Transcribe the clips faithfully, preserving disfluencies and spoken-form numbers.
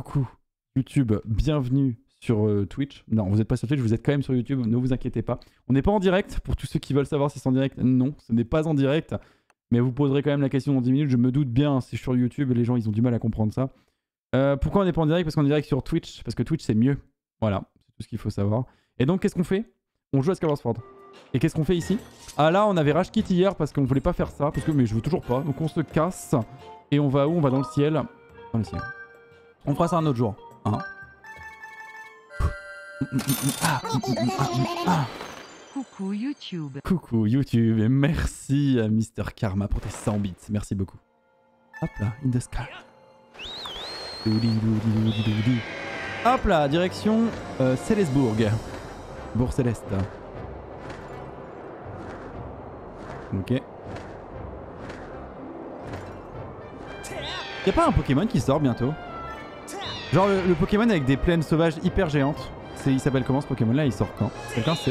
coucou YouTube, bienvenue sur euh, Twitch. Non, vous n'êtes pas sur Twitch, vous êtes quand même sur YouTube, ne vous inquiétez pas. On n'est pas en direct, pour tous ceux qui veulent savoir si c'est en direct, non, ce n'est pas en direct. Mais vous poserez quand même la question dans dix minutes, je me doute bien, c'est sur YouTube, les gens ils ont du mal à comprendre ça. Euh, pourquoi on n'est pas en direct? Parce qu'on est en direct sur Twitch, parce que Twitch c'est mieux. Voilà, c'est tout ce qu'il faut savoir. Et donc qu'est-ce qu'on fait? On joue à Skyward Sword. Et qu'est-ce qu'on fait ici? Ah là, on avait rage quit hier parce qu'on voulait pas faire ça, parce que mais je veux toujours pas. Donc on se casse et on va où? On va dans le ciel. Dans le ciel. On fera ça un autre jour. Hein? Ah. Ah. Coucou YouTube. Coucou YouTube et merci à Mister Karma pour tes cent bits. Merci beaucoup. Hop là, in the sky. Hop là, direction euh, Célesbourg. Bourg Céleste. Ok. Y'a pas un Pokémon qui sort bientôt? Genre le, le Pokémon avec des plaines sauvages hyper géantes. Il s'appelle comment ce Pokémon là? Il sort quand? Quelqu'un sait?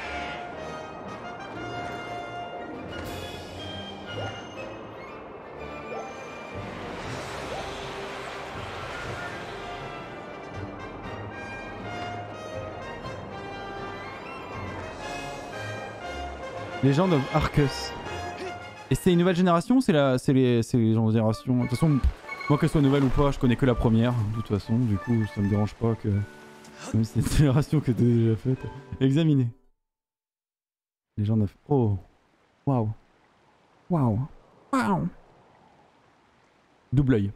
Legend of Arceus. Et c'est une nouvelle génération ou c'est la... les... les générations... De toute façon, moi que ce soit nouvelle ou pas, je connais que la première. De toute façon, du coup, ça me dérange pas que... Même si c'est une génération que t'as déjà faite. Examiner. Legend of... Oh. Waouh. Waouh. Waouh. Double œil.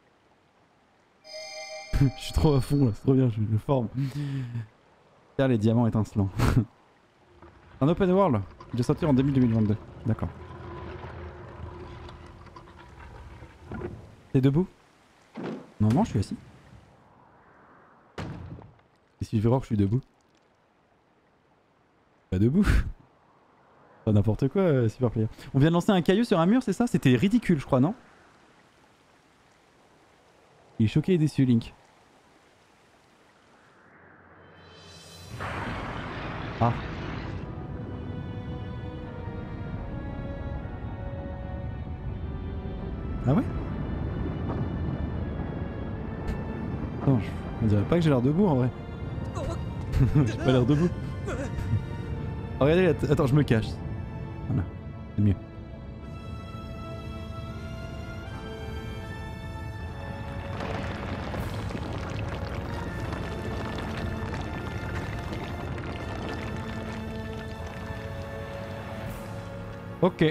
Je suis trop à fond là, c'est trop bien, je me forme. Tiens les diamants étincelants. Un open world. Il doit sortir en début deux mille vingt-deux. D'accord. T'es debout? Non, non, je suis assis. Et si je vais voir que je suis debout? Pas debout. Pas n'importe quoi, euh, super player. On vient de lancer un caillou sur un mur, c'est ça? C'était ridicule, je crois, non? Il est choqué et déçu, Link. Ah. Ah ouais? Attends, je... on dirait pas que j'ai l'air debout en vrai. J'ai pas l'air debout. Oh, regardez, att attends, je me cache. Voilà, c'est mieux. Ok.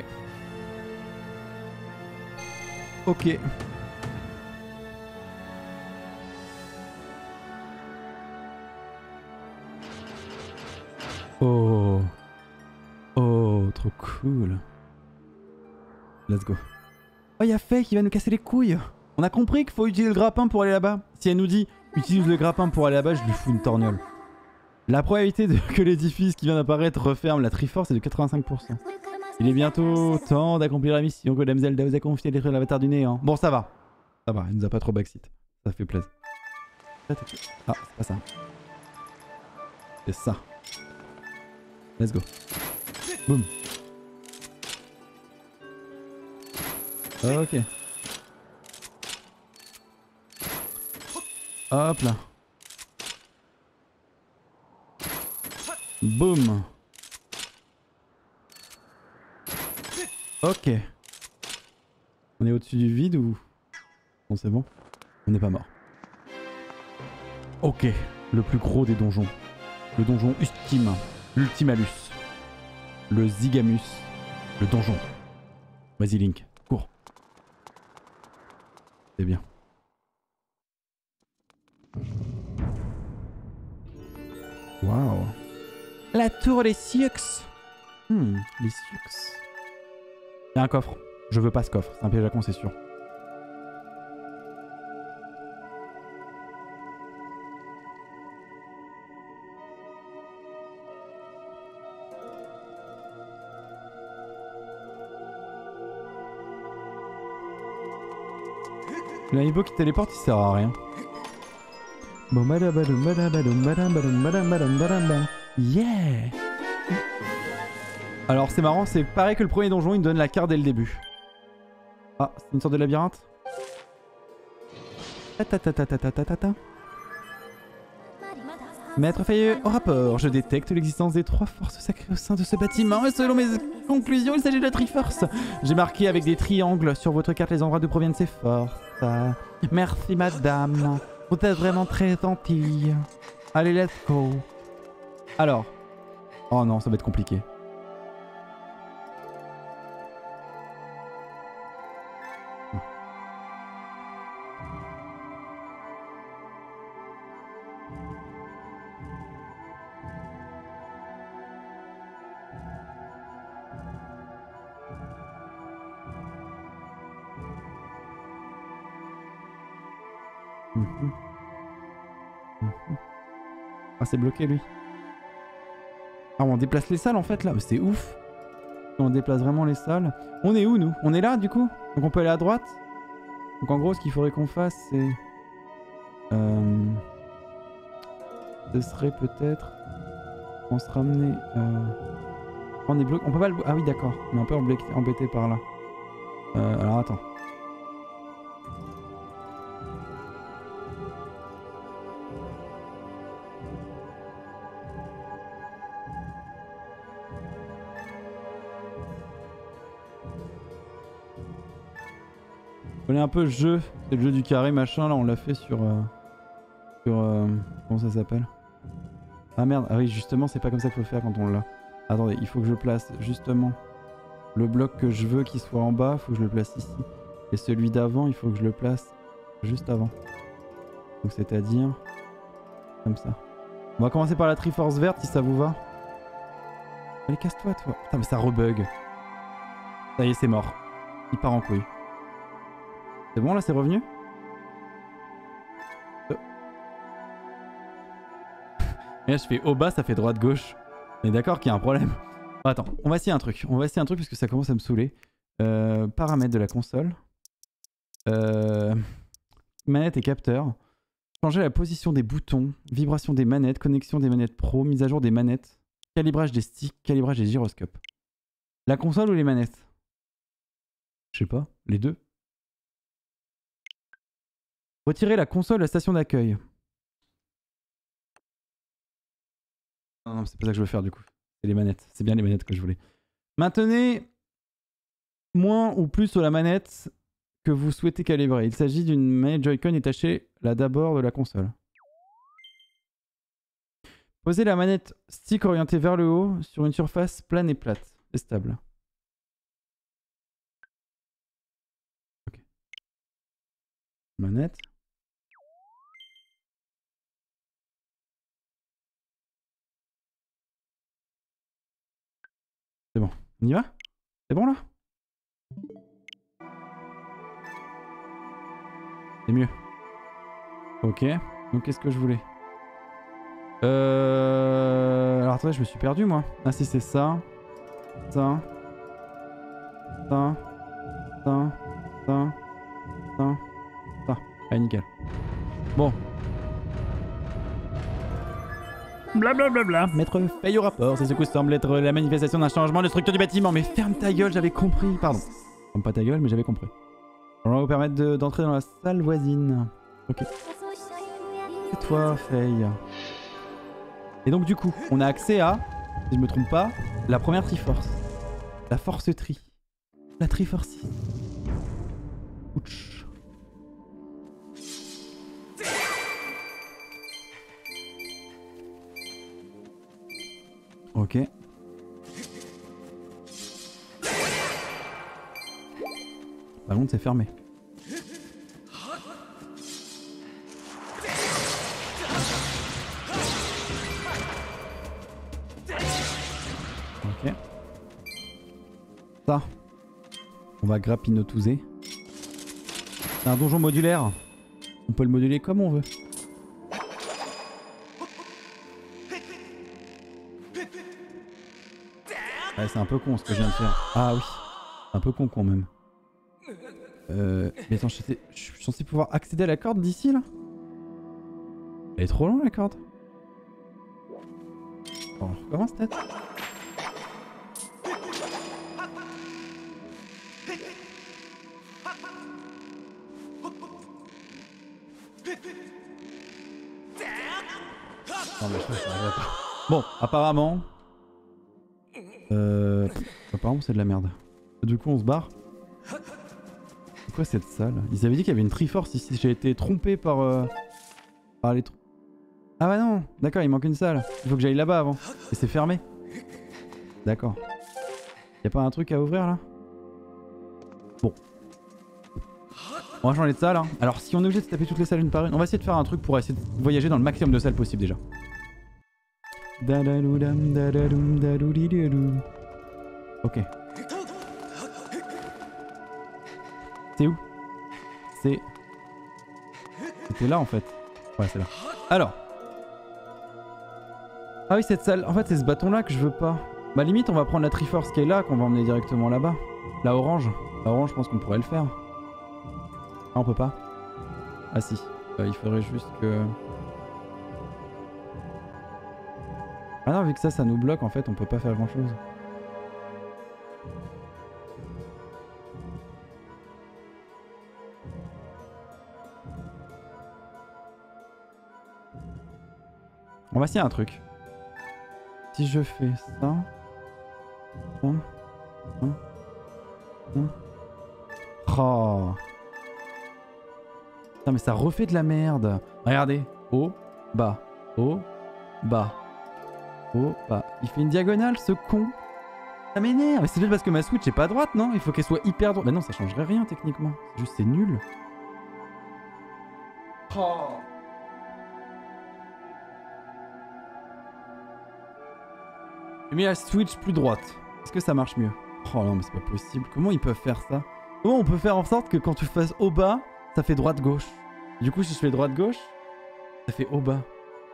Ok. Oh. Oh, trop cool. Let's go. Oh, y'a Faye qui va nous casser les couilles. On a compris qu'il faut utiliser le grappin pour aller là-bas. Si elle nous dit utilise le grappin pour aller là-bas, je lui fous une torgnole. La probabilité de que l'édifice qui vient d'apparaître referme la Triforce est de quatre-vingt-cinq pour cent. Il est bientôt temps d'accomplir la mission que Dame Zelda vous a confiée d'être l'avatar du néant. Bon, ça va. Ça va, elle nous a pas trop backseat. Ça fait plaisir. Ah, c'est pas ça. C'est ça. Let's go. Boum. Ok. Hop là. Boum. Ok. On est au-dessus du vide ou... Bon, c'est bon. On n'est pas mort. Ok. Le plus gros des donjons. Le donjon ultime. L'Ultimalus. Le Zygamus. Le donjon. Vas-y Link, cours. C'est bien. Waouh. La tour des Sioux. Hmm, les Sioux. Il y a un coffre. Je veux pas ce coffre. C'est un piège à con, c'est sûr. L'amiibo qui téléporte, il sert à rien. Yeah. Alors c'est marrant, c'est pareil que le premier donjon, il me donne la carte dès le début. Ah, c'est une sorte de labyrinthe. Ta ta ta ta ta ta ta ta ta. Maître Fayeux, au rapport, je détecte l'existence des trois forces sacrées au sein de ce bâtiment et selon mes conclusions, il s'agit de la Triforce. J'ai marqué avec des triangles sur votre carte les endroits d'où proviennent ces forces. Merci madame, vous êtes vraiment très gentille. Allez, let's go. Alors. Oh non, ça va être compliqué. Mmh. Mmh. Ah, c'est bloqué lui. Ah, on déplace les salles en fait là. C'est ouf. On déplace vraiment les salles. On est où nous? On est là du coup? Donc on peut aller à droite. Donc en gros, ce qu'il faudrait qu'on fasse, c'est. Euh... Ce serait peut-être. On se ramener. Euh... On est bloqué. On peut pas le. Ah oui, d'accord. On est un peu embêté par là. Euh, alors attends. On est un peu jeu, c'est le jeu du carré machin, là on l'a fait sur... Euh, sur... Euh, comment ça s'appelle? Ah merde, ah oui justement c'est pas comme ça qu'il faut le faire quand on l'a. Attendez, il faut que je place justement le bloc que je veux qu'il soit en bas, il faut que je le place ici. Et celui d'avant, il faut que je le place juste avant. Donc c'est-à-dire... comme ça. On va commencer par la Triforce verte si ça vous va. Allez casse-toi toi. Putain mais ça rebug. Ça y est c'est mort. Il part en couille. C'est bon là, c'est revenu? Oh. Et là je fais au bas, ça fait droite-gauche. Mais d'accord qu'il y a un problème. Oh, attends, on va essayer un truc. On va essayer un truc parce que ça commence à me saouler. Euh, paramètres de la console. Euh, manette et capteur. Changer la position des boutons. Vibration des manettes. Connexion des manettes pro. Mise à jour des manettes. Calibrage des sticks. Calibrage des gyroscopes. La console ou les manettes? Je sais pas. Les deux. Retirer la console de la station d'accueil. Non, non, c'est pas ça que je veux faire du coup. C'est les manettes. C'est bien les manettes que je voulais. Maintenez moins ou plus sur la manette que vous souhaitez calibrer. Il s'agit d'une manette Joy-Con détachée là d'abord de la console. Posez la manette stick orientée vers le haut sur une surface plane et plate et stable. Ok. Manette. C'est bon. On y va? C'est bon là? C'est mieux. Ok. Donc qu'est-ce que je voulais? Euh... Alors attendez, je me suis perdu moi. Ah si c'est ça. Ça. Ça. Ça. Ça. Ça. Ça. Allez nickel. Bon. Blablabla. Bla bla bla. Maître Fayeux au rapport. C'est ce que semble être la manifestation d'un changement de structure du bâtiment. Mais ferme ta gueule, j'avais compris. Pardon. Ferme pas ta gueule, mais j'avais compris. On va vous permettre d'entrer de, dans la salle voisine. Ok. C'est toi, Faye. Et donc du coup, on a accès à, si je me trompe pas, la première Triforce. La Force Tri. La Triforce. Ouch. Ok. Par contre, c'est fermé. Ok. Ça. On va grappinotouser. C'est un donjon modulaire. On peut le moduler comme on veut. Ouais, c'est un peu con ce que je viens de faire. Ah oui. Un peu con quand même. Euh... Mais attends, je suis censé pouvoir accéder à la corde d'ici là? Elle est trop longue la corde. Bon, on recommence peut-être. Ok. Non mais je pense que ça pas. Bon, apparemment... Euh... Apparemment c'est de la merde. Du coup on se barre. C'est quoi cette salle? Ils avaient dit qu'il y avait une Triforce ici. J'ai été trompé par... Euh... par les... Ah bah non. D'accord, il manque une salle. Il faut que j'aille là-bas avant. Et c'est fermé. D'accord. Y'a pas un truc à ouvrir là? Bon. On va changer de salle hein. Alors si on est obligé de se taper toutes les salles une par une, on va essayer de faire un truc pour essayer de voyager dans le maximum de salles possible déjà. Ok. C'est où? C'est... C'était là en fait. Ouais c'est là. Alors. Ah oui cette salle, en fait c'est ce bâton là que je veux pas. Bah limite on va prendre la Triforce qui est là, qu'on va emmener directement là-bas. La orange. La orange je pense qu'on pourrait le faire. Ah on peut pas. Ah si. Euh, il faudrait juste que... Ah non vu que ça ça nous bloque en fait on peut pas faire grand chose. On va essayer un truc. Si je fais ça... ça, ça, ça. Oh. Putain mais ça refait de la merde. Regardez. Haut, bas, haut, bas, haut, bas. Il fait une diagonale ce con. Ça m'énerve. Mais c'est juste parce que ma Switch est pas à droite non? Il faut qu'elle soit hyper droite. Bah non ça changerait rien techniquement. C'est juste c'est nul. Oh. J'ai mis la Switch plus droite. Est-ce que ça marche mieux? Oh non mais c'est pas possible. Comment ils peuvent faire ça? Comment on peut faire en sorte que quand tu fasses haut bas, ça fait droite gauche? Du coup si je fais droite gauche, ça fait haut bas.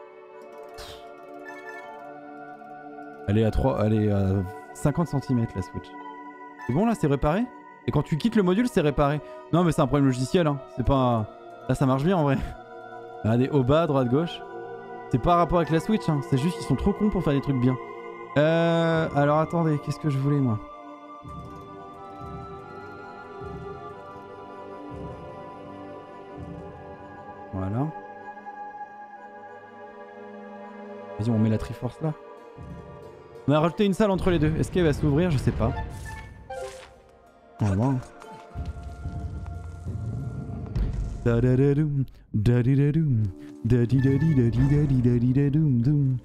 Elle est à trois, elle est à cinquante centimètres la Switch. C'est bon là, c'est réparé? Et quand tu quittes le module, c'est réparé. Non mais c'est un problème logiciel hein. C'est pas un... Là ça marche bien en vrai. Regardez, haut bas, droite gauche. C'est pas rapport avec la Switch hein. C'est juste qu'ils sont trop cons pour faire des trucs bien. Euh... Alors attendez, qu'est-ce que je voulais moi? Voilà. Vas-y, on met la Triforce là. On a rajouté une salle entre les deux. Est-ce qu'elle va s'ouvrir? Je sais pas. On va voir. Da-da-da-doum, da-di-da-doum, da-di-da-di-da-di-da-di-da-di-da-doum-doum.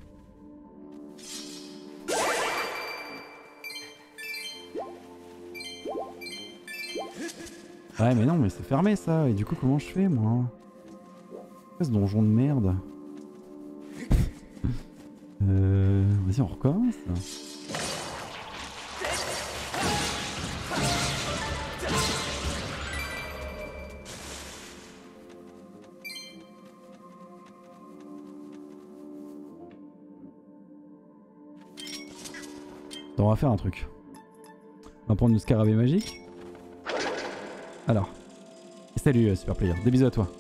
Ouais mais non mais c'est fermé ça, et du coup comment je fais moi? C'est ce donjon de merde. euh... Vas-y on recommence. On va faire un truc. On va prendre le scarabée magique. Alors. Et salut euh, Super Player, des bisous à toi.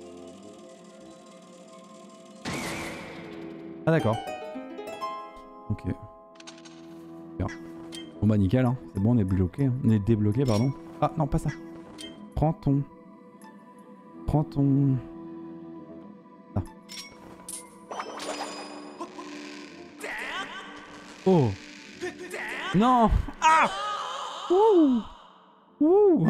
Ah d'accord. Ok. Bien. Bon bah nickel hein, c'est bon on est bloqué, hein. On est débloqué pardon. Ah non pas ça. Prends ton... Prends ton... Ah. Oh. Non. Ah. Ouh. Ouh.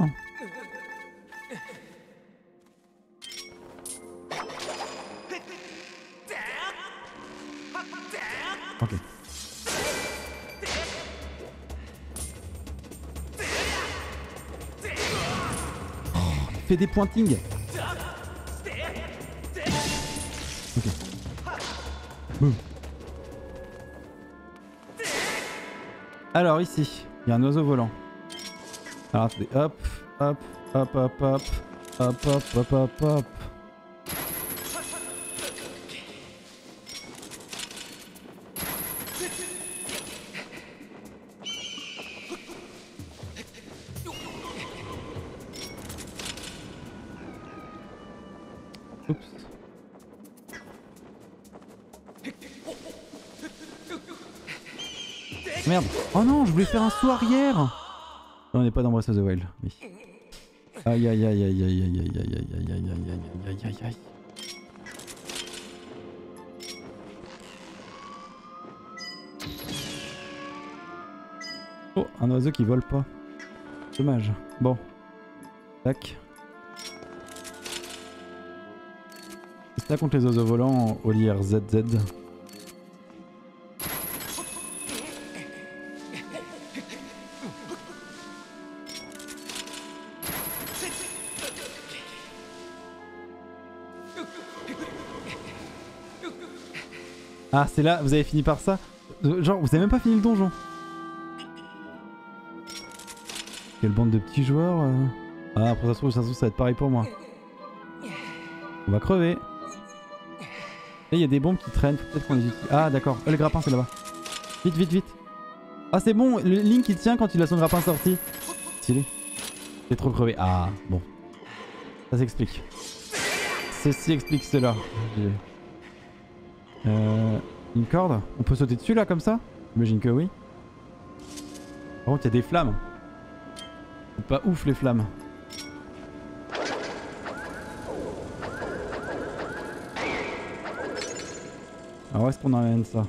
Ok. Oh, fais des pointings. Ok. Boum. Alors ici, il y a un oiseau volant. Alors attendez, hop, hop, hop, hop, hop, hop, hop, hop, hop, hop. Oups. Merde. Oh non, je voulais faire un saut arrière. Non, on n'est pas dans Breath of the Wild. Oui. Aïe aïe aïe aïe aïe aïe aïe aïe aïe aïe aïe aïe aïe aïe aïe aïe. Oh, un oiseau qui vole pas. Dommage. Bon. Tac. C'est là contre les oiseaux volants au lire Z Z. Ah, c'est là, vous avez fini par ça? Genre, vous avez même pas fini le donjon? Quelle bande de petits joueurs euh... Ah, après ça se trouve, ça se trouve, ça va être pareil pour moi. On va crever. Là, il y a des bombes qui traînent, peut-être qu'on les utilise. Ah, d'accord. Oh, le grappin, c'est là-bas. Vite, vite, vite. Ah, c'est bon, le Link il tient quand il a son grappin sorti. Stylé. J'ai trop crevé. Ah, bon. Ça s'explique. Ceci explique cela. Euh, une corde? On peut sauter dessus là comme ça? J'imagine que oui. Par contre, il y a des flammes. C'est pas ouf les flammes. Alors où est-ce qu'on emmène ça?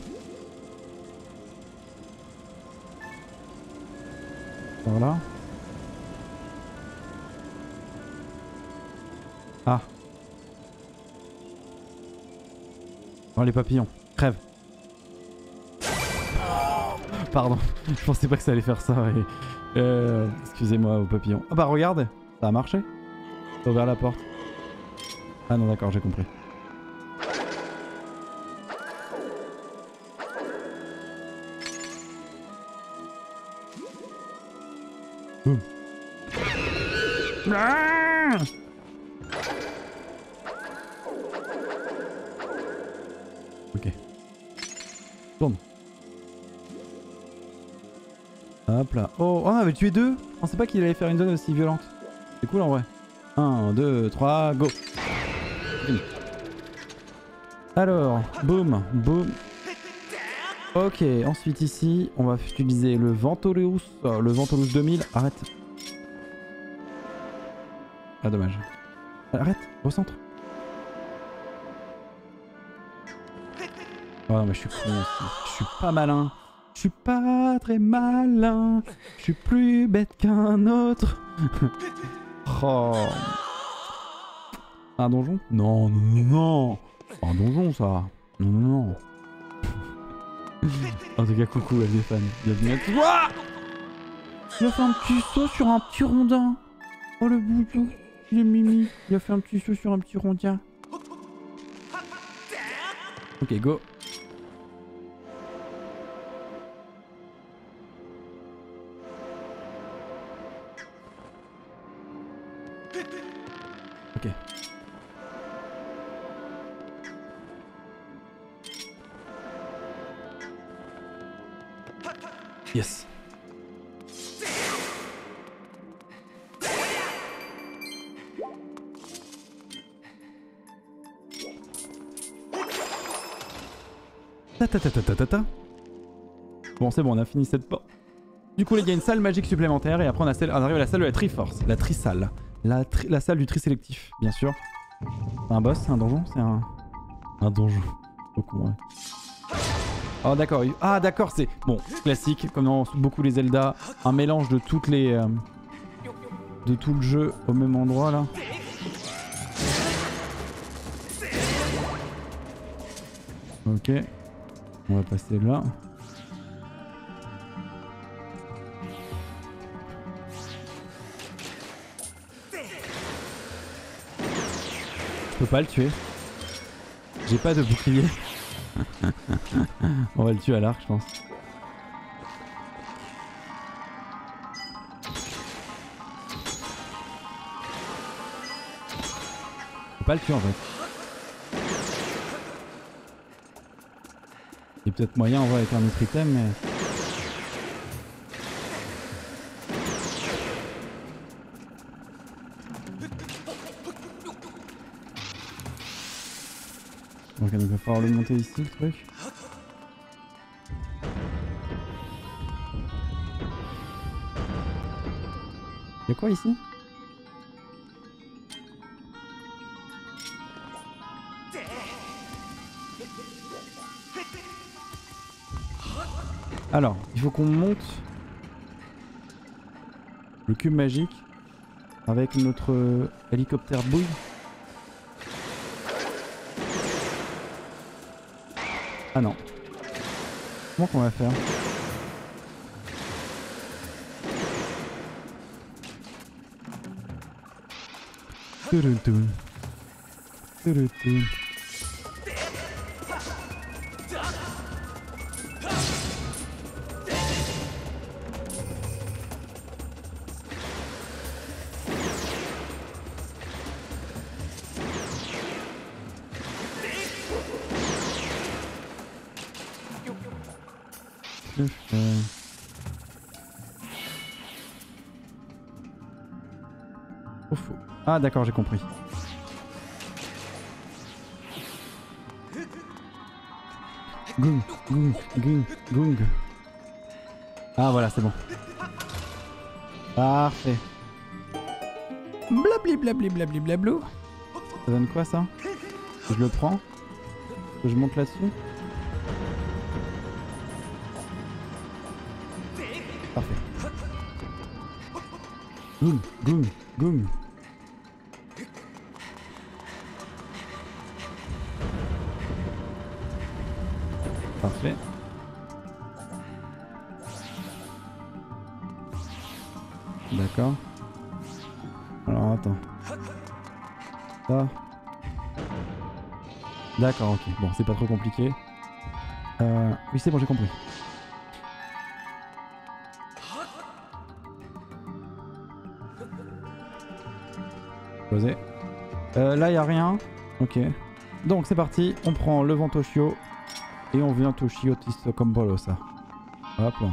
Par là. Ah. Oh les papillons, crève. Pardon, je pensais pas que ça allait faire ça. Et... Euh, Excusez-moi aux papillons. Ah bah regarde, ça a marché. T'as ouvert la porte. Ah non d'accord, j'ai compris. Boum. Ah ok. Tourne. Hop là. Oh, on avait tué deux. On sait pas qu'il allait faire une zone aussi violente. C'est cool en vrai. un, deux, trois, go. Alors, boum, boum. Ok, ensuite ici, on va utiliser le Ventolus. Oh, le Ventolus deux mille. Arrête. Ah, dommage. Arrête, recentre. Oh non, mais je suis con aussi. Je suis pas malin. Je suis pas très malin. Je suis plus bête qu'un autre. Oh. Un donjon? Non, non, non, non. Un donjon, ça. Non, non, non. En tout cas, coucou à des fans. Bienvenue à toi. Il a fait un petit saut sur un petit rondin. Oh le boudou. Il est mimi. Il a fait un petit saut sur un petit rondin. Ok, go. Ok. Yes. Ta ta ta ta ta ta ta. Bon c'est bon, on a fini cette porte. Du coup, il y a une salle magique supplémentaire et après on, a celle, on arrive à la salle de la Triforce, la Trisalle. La, tri, la salle du tri sélectif, bien sûr. C'est un boss, c'est un donjon, c'est un... Un donjon. Trop con, ouais. Oh d'accord, ah d'accord, c'est... Bon, classique, comme dans beaucoup les Zelda, un mélange de toutes les... Euh, de tout le jeu au même endroit, là. Ok. On va passer là. Je peux pas le tuer. J'ai pas de bouclier. On va le tuer à l'arc, je pense. Je peux pas le tuer en fait. Il y a peut-être moyen en vrai avec un autre item, mais... Ok, donc il va falloir le monter ici, le truc. Y'a quoi ici? Alors, il faut qu'on monte Le cube magique. Avec notre euh, hélicoptère bouille. Ah non. Comment qu'on va faire? Tudum-tum. Tudum-tum. Euh... Oh, faux. Ah d'accord, j'ai compris. Gung, gung, gung, gung. Ah voilà, c'est bon. Parfait. Blabli blabli blabli blablou. Ça donne quoi ça? Je le prends? Je monte là-dessus? Parfait. Goum, goum, goum. Parfait. D'accord. Alors attends. Ça. D'accord, ok. Bon, c'est pas trop compliqué. Euh... Oui, c'est bon, j'ai compris. Posé. Euh, là, y a rien. Ok. Donc, c'est parti. On prend le vent Toshio. Et on vient Toshio Tisto comme bolo, ça. Hop là.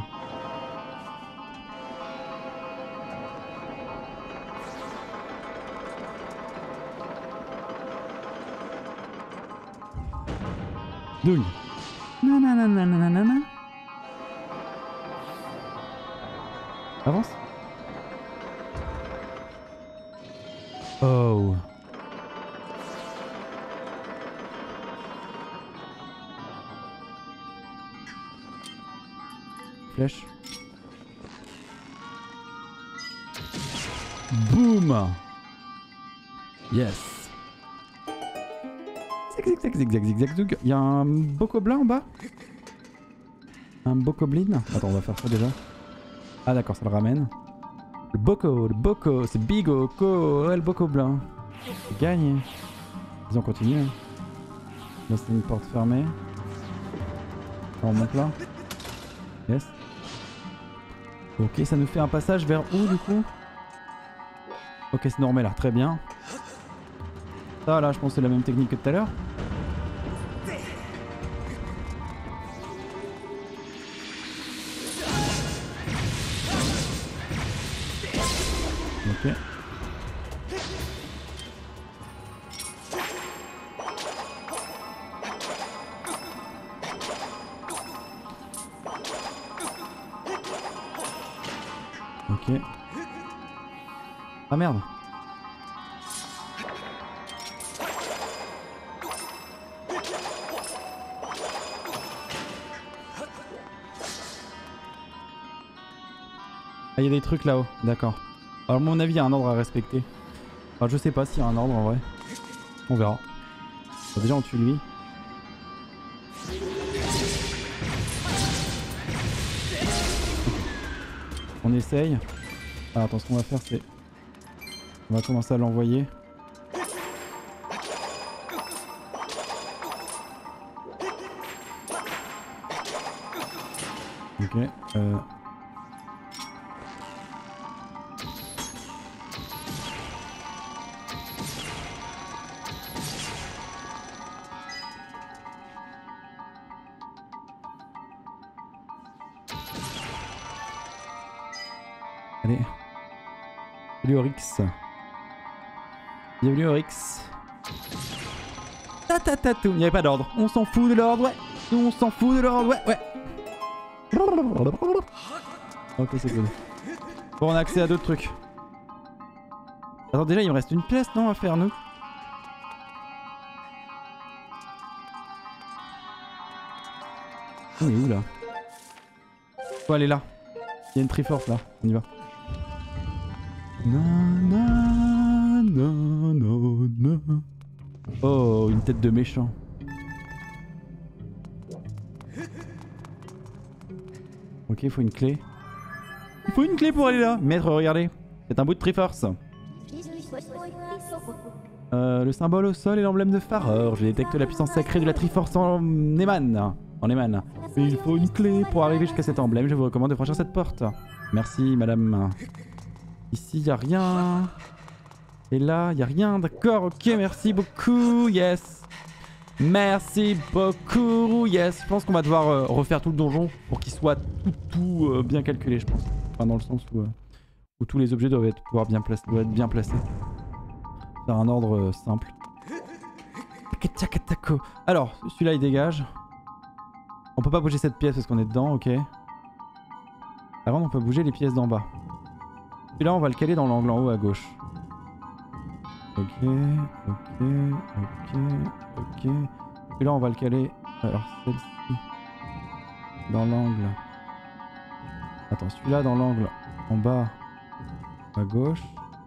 Doug. Nananananana. Avance. Oh. Flèche. Boum. Yes. Zig zig zig zig zig zig zig. Il y a un bokoblin en bas. Un bokoblin. Attends, on va faire ça déjà. Ah d'accord, ça le ramène. Le boko, le boko, c'est bigoko, ouais, le bokoblin. C'est gagné. Ils ont continué. Là c'est une porte fermée. On monte là. Yes. Ok, ça nous fait un passage vers où du coup? Ok, c'est normé là, très bien. Ça là, je pense que c'est la même technique que tout à l'heure. Ok. Ok. Ah merde. Ah, il y a des trucs là-haut, d'accord. Alors à mon avis, il y a un ordre à respecter. Enfin, je sais pas s'il y a un ordre en vrai. On verra. Bon, déjà, on tue lui. On essaye. Alors, attends, ce qu'on va faire, c'est... On va commencer à l'envoyer. Ok. Euh... Allez. Salut Oryx. Bienvenue Oryx. Tatatatou. Il n'y avait pas d'ordre. On s'en fout de l'ordre, ouais. On s'en fout de l'ordre, ouais, ouais. Ok, c'est cool. Bon, on a accès à d'autres trucs. Attends, déjà, il me reste une pièce, non, à faire, nous? On est où, là? Faut aller là. Il y a une Triforce, là. On y va. Na, na, na, na, na. Oh, une tête de méchant. Ok, il faut une clé. Il faut une clé pour aller là. Maître, regardez. C'est un bout de Triforce. Euh, le symbole au sol est l'emblème de Fareur. Je détecte la puissance sacrée de la Triforce en émane. En émane. Et il faut une clé pour arriver jusqu'à cet emblème. Je vous recommande de franchir cette porte. Merci, madame. Ici, il a rien. Et là, il a rien. D'accord, ok, merci beaucoup. Yes. Merci beaucoup. Yes. Je pense qu'on va devoir euh, refaire tout le donjon pour qu'il soit tout, tout euh, bien calculé, je pense. Enfin, dans le sens où, euh, où tous les objets doivent être, pouvoir bien place, doivent être bien placés. Faire un ordre euh, simple. Alors, celui-là, il dégage. On peut pas bouger cette pièce parce qu'on est dedans, ok. Par contre, on peut bouger les pièces d'en bas. Celui-là, on va le caler dans l'angle en haut à gauche. Ok, ok, ok, ok. Celui-là, on va le caler. Alors, celle-ci. Dans l'angle. Attends, celui-là dans l'angle en bas à gauche.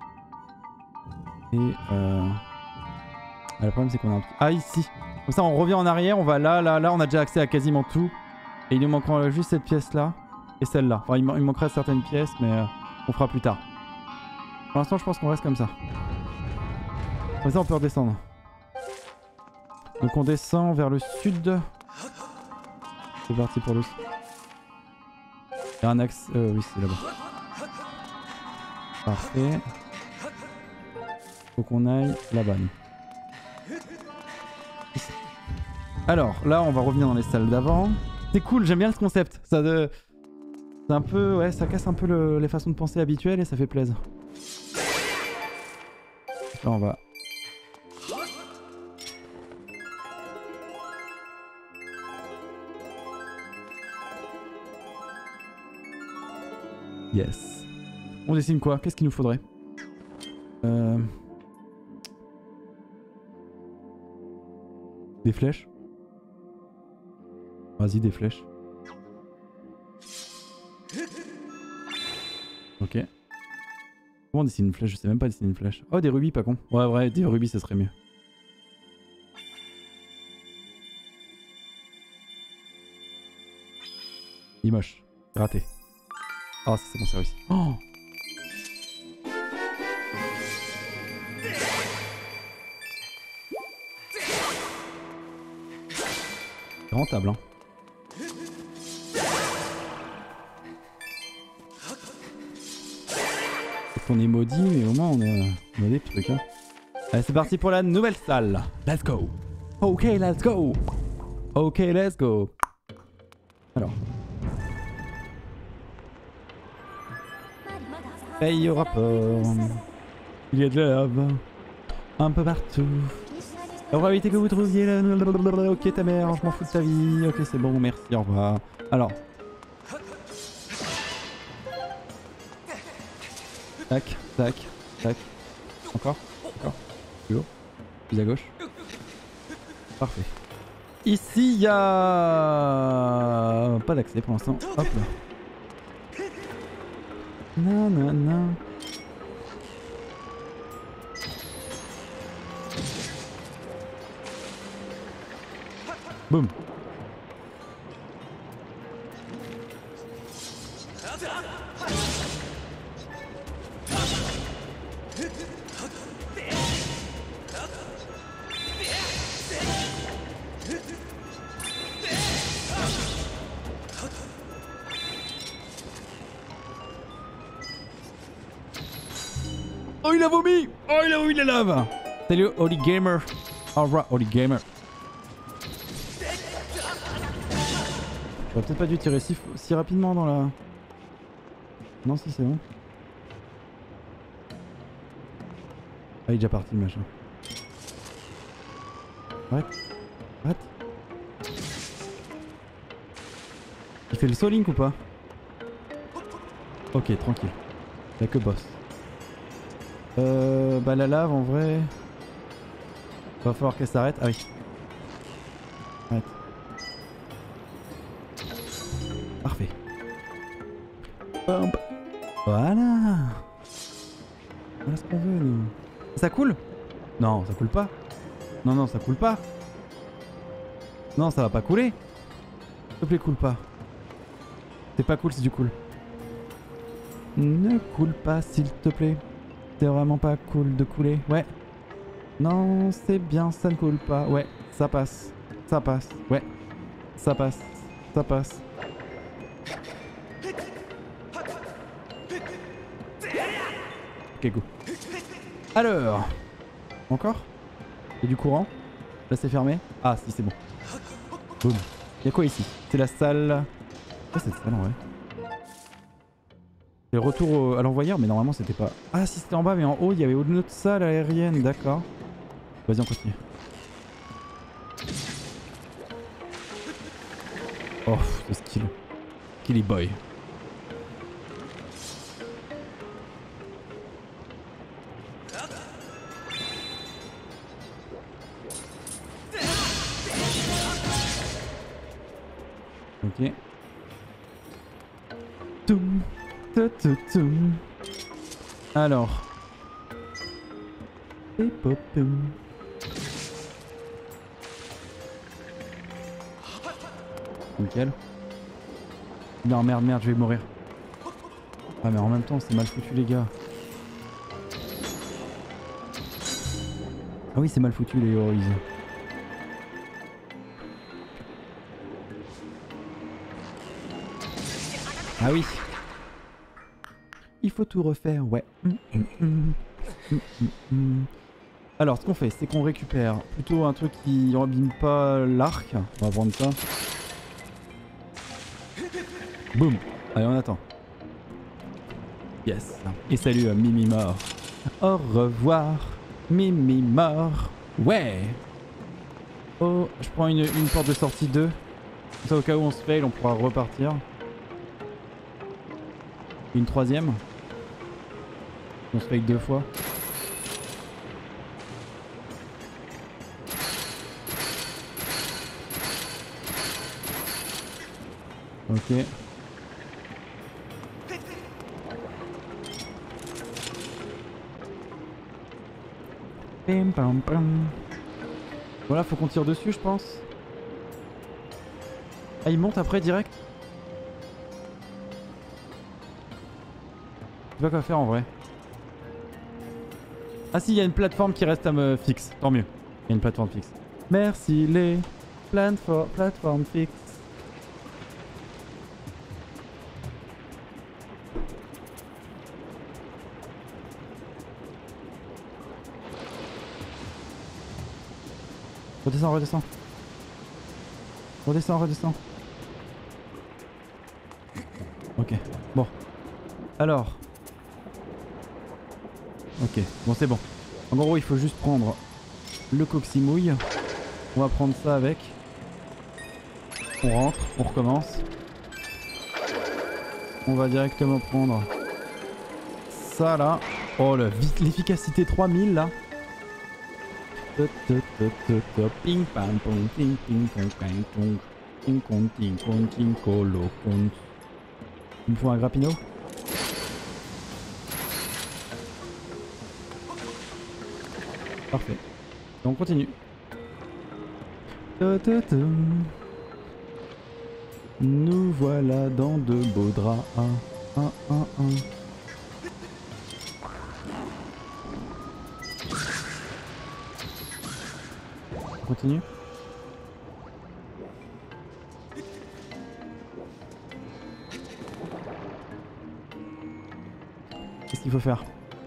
Et euh... ah, le problème, c'est qu'on a un petit... Ah, ici. Comme ça, on revient en arrière. On va là, là, là. On a déjà accès à quasiment tout. Et il nous manquera juste cette pièce-là. Et celle-là. Enfin, il, il manquera certaines pièces, mais euh, on fera plus tard. Pour l'instant, je pense qu'on reste comme ça. Comme ça, on peut redescendre. Donc, on descend vers le sud. C'est parti pour le... Il y a un axe... Euh, oui, c'est là-bas. Parfait. Faut qu'on aille là-bas, nous. Ici. Alors, là, on va revenir dans les salles d'avant. C'est cool, j'aime bien ce concept. Ça de... C'est un peu... Ouais, ça casse un peu le... les façons de penser habituelles et ça fait plaisir. Là, on va... Yes. On dessine quoi? Qu'est-ce qu'il nous faudrait? euh... Des flèches? Vas-y, des flèches. Ok. Comment on dessine une flèche? Je sais même pas dessiner une flèche. Oh, des rubis, pas con. Ouais, vrai, des rubis, ça serait mieux. Il est moche. Raté. Oh, ça c'est bon, c'est réussi. Oh! C'est rentable, hein. On est maudit, mais au moins on a, on a des trucs. Hein. Allez, c'est parti pour la nouvelle salle. Let's go. Ok, let's go. Ok, let's go. Alors. Paye au rapport. Il y a de la lave. Un peu partout. La probabilité que vous trouviez la... Ok, ta mère, je m'en fous de ta vie. Ok, c'est bon, merci, au revoir. Alors. Tac, tac, tac. Encore, encore. Plus haut. Plus à gauche. Parfait. Ici, il y a... pas d'accès pour l'instant. Hop là. Non, non, non. Boum. Oh, il a vomi! Oh, il a vomi de la lave! Salut, Holy Gamer! Alright, Holy Gamer! J'aurais peut-être pas dû tirer si, si rapidement dans la... Non, si, c'est bon. Ah, il est déjà parti le machin. Arrête. Arrête. Il fait le Soul Link ou pas? Ok, tranquille. Y'a que boss. Euh, bah la lave en vrai... Va falloir qu'elle s'arrête. Ah oui. Arrête. Parfait. Bump. Voilà. Voilà ce qu'on veut nous. Ça coule? Non, ça coule pas. Non, non, ça coule pas. Non, ça va pas couler. S'il te plaît, coule pas. C'est pas cool si tu coules. Ne coule pas s'il te plaît. C'est vraiment pas cool de couler. Ouais. Non, c'est bien, ça ne coule pas. Ouais, ça passe. Ça passe. Ouais. Ça passe. Ça passe. Ok, go. Alors. Encore? Il y a du courant? Là c'est fermé? Ah si, c'est bon. Boum. Il y a quoi ici? C'est la salle... Quoi cette salle en vrai? C'est le retour au... à l'envoyeur, mais normalement c'était pas... Ah si, c'était en bas, mais en haut il y avait une autre salle aérienne, d'accord. Vas-y, on continue. Oh, ce skill. Killy boy. Ok. Toum, ta, ta, toum. Alors. Et pop, toum. Nickel. Non merde merde, je vais mourir. Ah mais en même temps c'est mal foutu les gars. Ah oui c'est mal foutu les Heroes. Ah oui. Il faut tout refaire, ouais. Mm, mm, mm. Mm, mm, mm. Alors ce qu'on fait c'est qu'on récupère plutôt un truc qui abîme pas l'arc. On va prendre ça. Boum. Allez on attend. Yes. Et salut à Mimi mort. Au revoir Mimi mort. Ouais. Oh je prends une, une porte de sortie deux. Comme ça au cas où on se fail on pourra repartir. Une troisième. On se fail deux fois. Ok. Pim pam pam. Voilà, faut qu'on tire dessus, je pense. Ah, il monte après direct. Je sais pas quoi faire en vrai. Ah si, il y a une plateforme qui reste à me fixe. Tant mieux. Il y a une plateforme fixe. Merci les plateformes fixes. Redescends, redescends. Redescends, redescends. Ok, bon. Alors. Ok, bon c'est bon. En gros il faut juste prendre le coccinouille. On va prendre ça avec. On rentre, on recommence. On va directement prendre ça là. Oh l'efficacité trois mille là. Ping pam pong ping ping pong ping pong ping pong ping pong ping colo pong. Il me faut un grappino. Parfait. Et on continue. Nous voilà dans de beaux draps. Un, un, un, un. On continue. Qu'est-ce qu'il faut faire?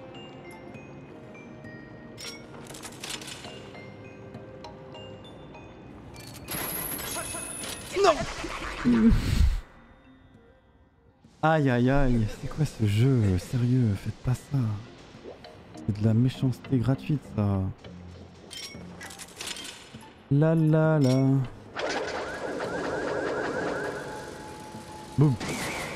Non. Aïe aïe aïe, c'est quoi ce jeu? Sérieux, faites pas ça. C'est de la méchanceté gratuite ça. La la la. Boum.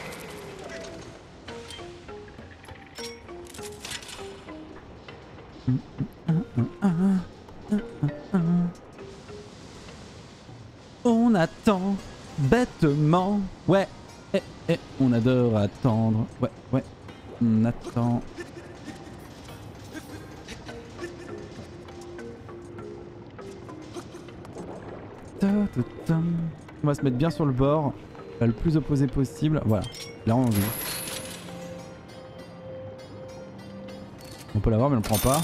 On attend bêtement. Ouais. Eh, eh, on adore attendre. Ouais, ouais. On attend. On va se mettre bien sur le bord, le plus opposé possible. Voilà, là on joue. On peut l'avoir mais on le prend pas.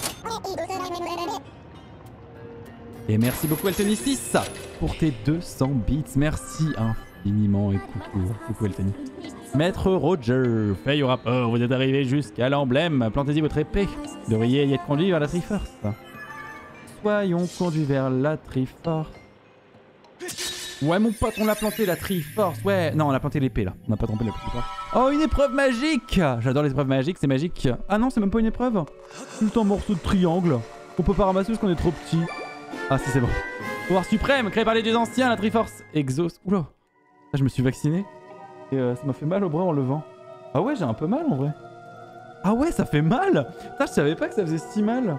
Et merci beaucoup Eltony six pour tes deux cents bits. Merci infiniment et coucou, coucou Eltony. Maître Roger, fait au rapport, vous êtes arrivé jusqu'à l'emblème. Plantez-y votre épée. Vous devriez y être conduit vers la Triforce. Soyons conduits vers la Triforce. Ouais mon pote, on l'a planté la Triforce. Ouais, non on a planté l'épée là. On n'a pas trompé la Triforce. Oh une épreuve magique. J'adore les épreuves magiques, c'est magique. Ah non c'est même pas une épreuve. Juste un morceau de triangle. On peut pas ramasser parce qu'on est trop petit. Ah si c'est bon. Pouvoir suprême, créé par les dieux anciens, la Triforce. Exhaust. Oula. Là, je me suis vacciné. Et euh, ça m'a fait mal au bras en levant. Ah ouais j'ai un peu mal en vrai. Ah ouais ça fait mal. Putain je savais pas que ça faisait si mal.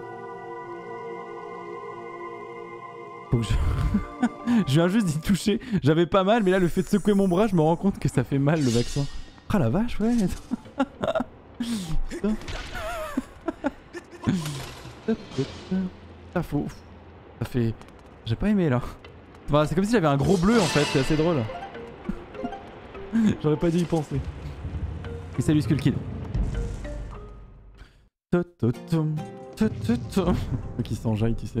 Faut que je... je viens juste d'y toucher. J'avais pas mal mais là le fait de secouer mon bras je me rends compte que ça fait mal le vaccin. Ah la vache ouais. Putain. Ça faut... Ça fait... J'ai pas aimé là. Enfin, c'est comme si j'avais un gros bleu en fait, c'est assez drôle. J'aurais pas dû y penser. Et salut Skull Kid. Qui s'enjaille tu sais.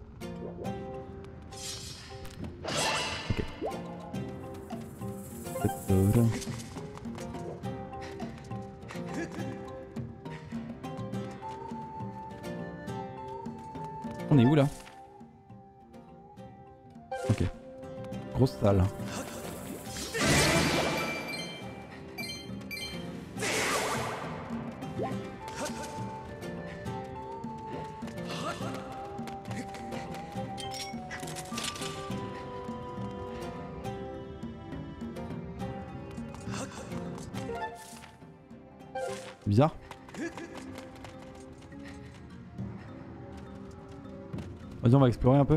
Ok. On est où là? Ok. Grosse salle. Bizarre. Vas-y on va explorer un peu.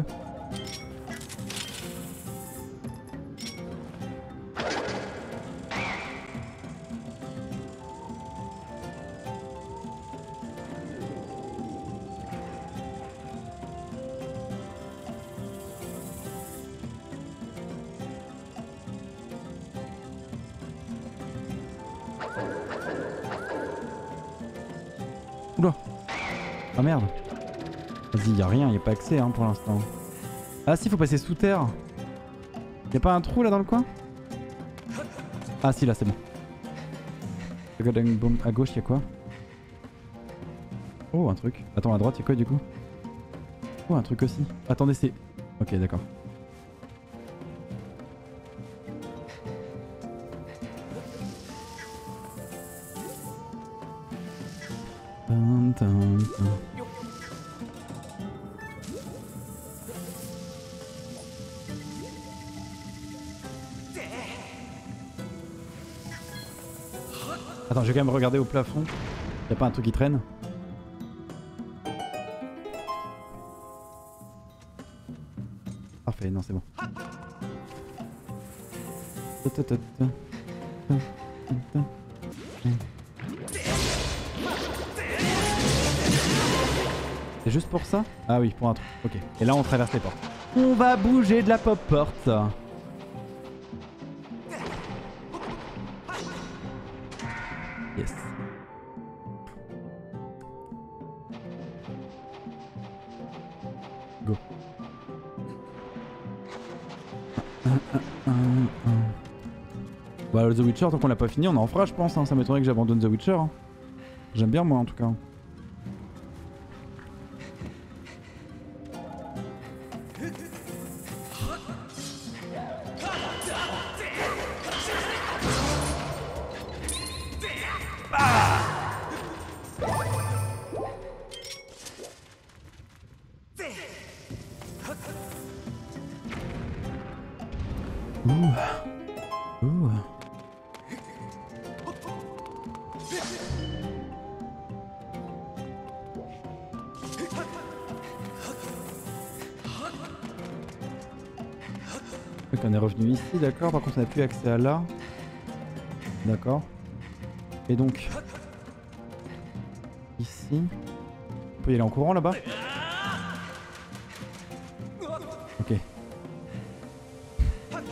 Oula. Ah merde. Vas-y, y'a rien, y'a pas accès hein, pour l'instant. Ah si, faut passer sous terre. Y'a pas un trou là dans le coin? Ah si, là c'est bon. À gauche, y'a quoi? Oh, un truc. Attends, à droite, y'a quoi du coup? Oh, un truc aussi. Attendez, c'est... Ok, d'accord. Tum, tum, tum. Attends, je vais quand même regarder au plafond. Y'a pas un truc qui traîne? Parfait, non c'est bon. C'est juste pour ça? Ah oui, pour un truc. Ok. Et là on traverse les portes. On va bouger de la pop porte. Yes. Go. Bah le The Witcher, tant qu'on l'a pas fini, on en fera je pense. Hein. Ça m'étonnerait que j'abandonne The Witcher. Hein. J'aime bien moi en tout cas. Ouh. Ouh. Donc on est revenu ici, d'accord. Par contre on n'a plus accès à là. D'accord. Et donc ici. On peut y aller en courant là-bas. Ok.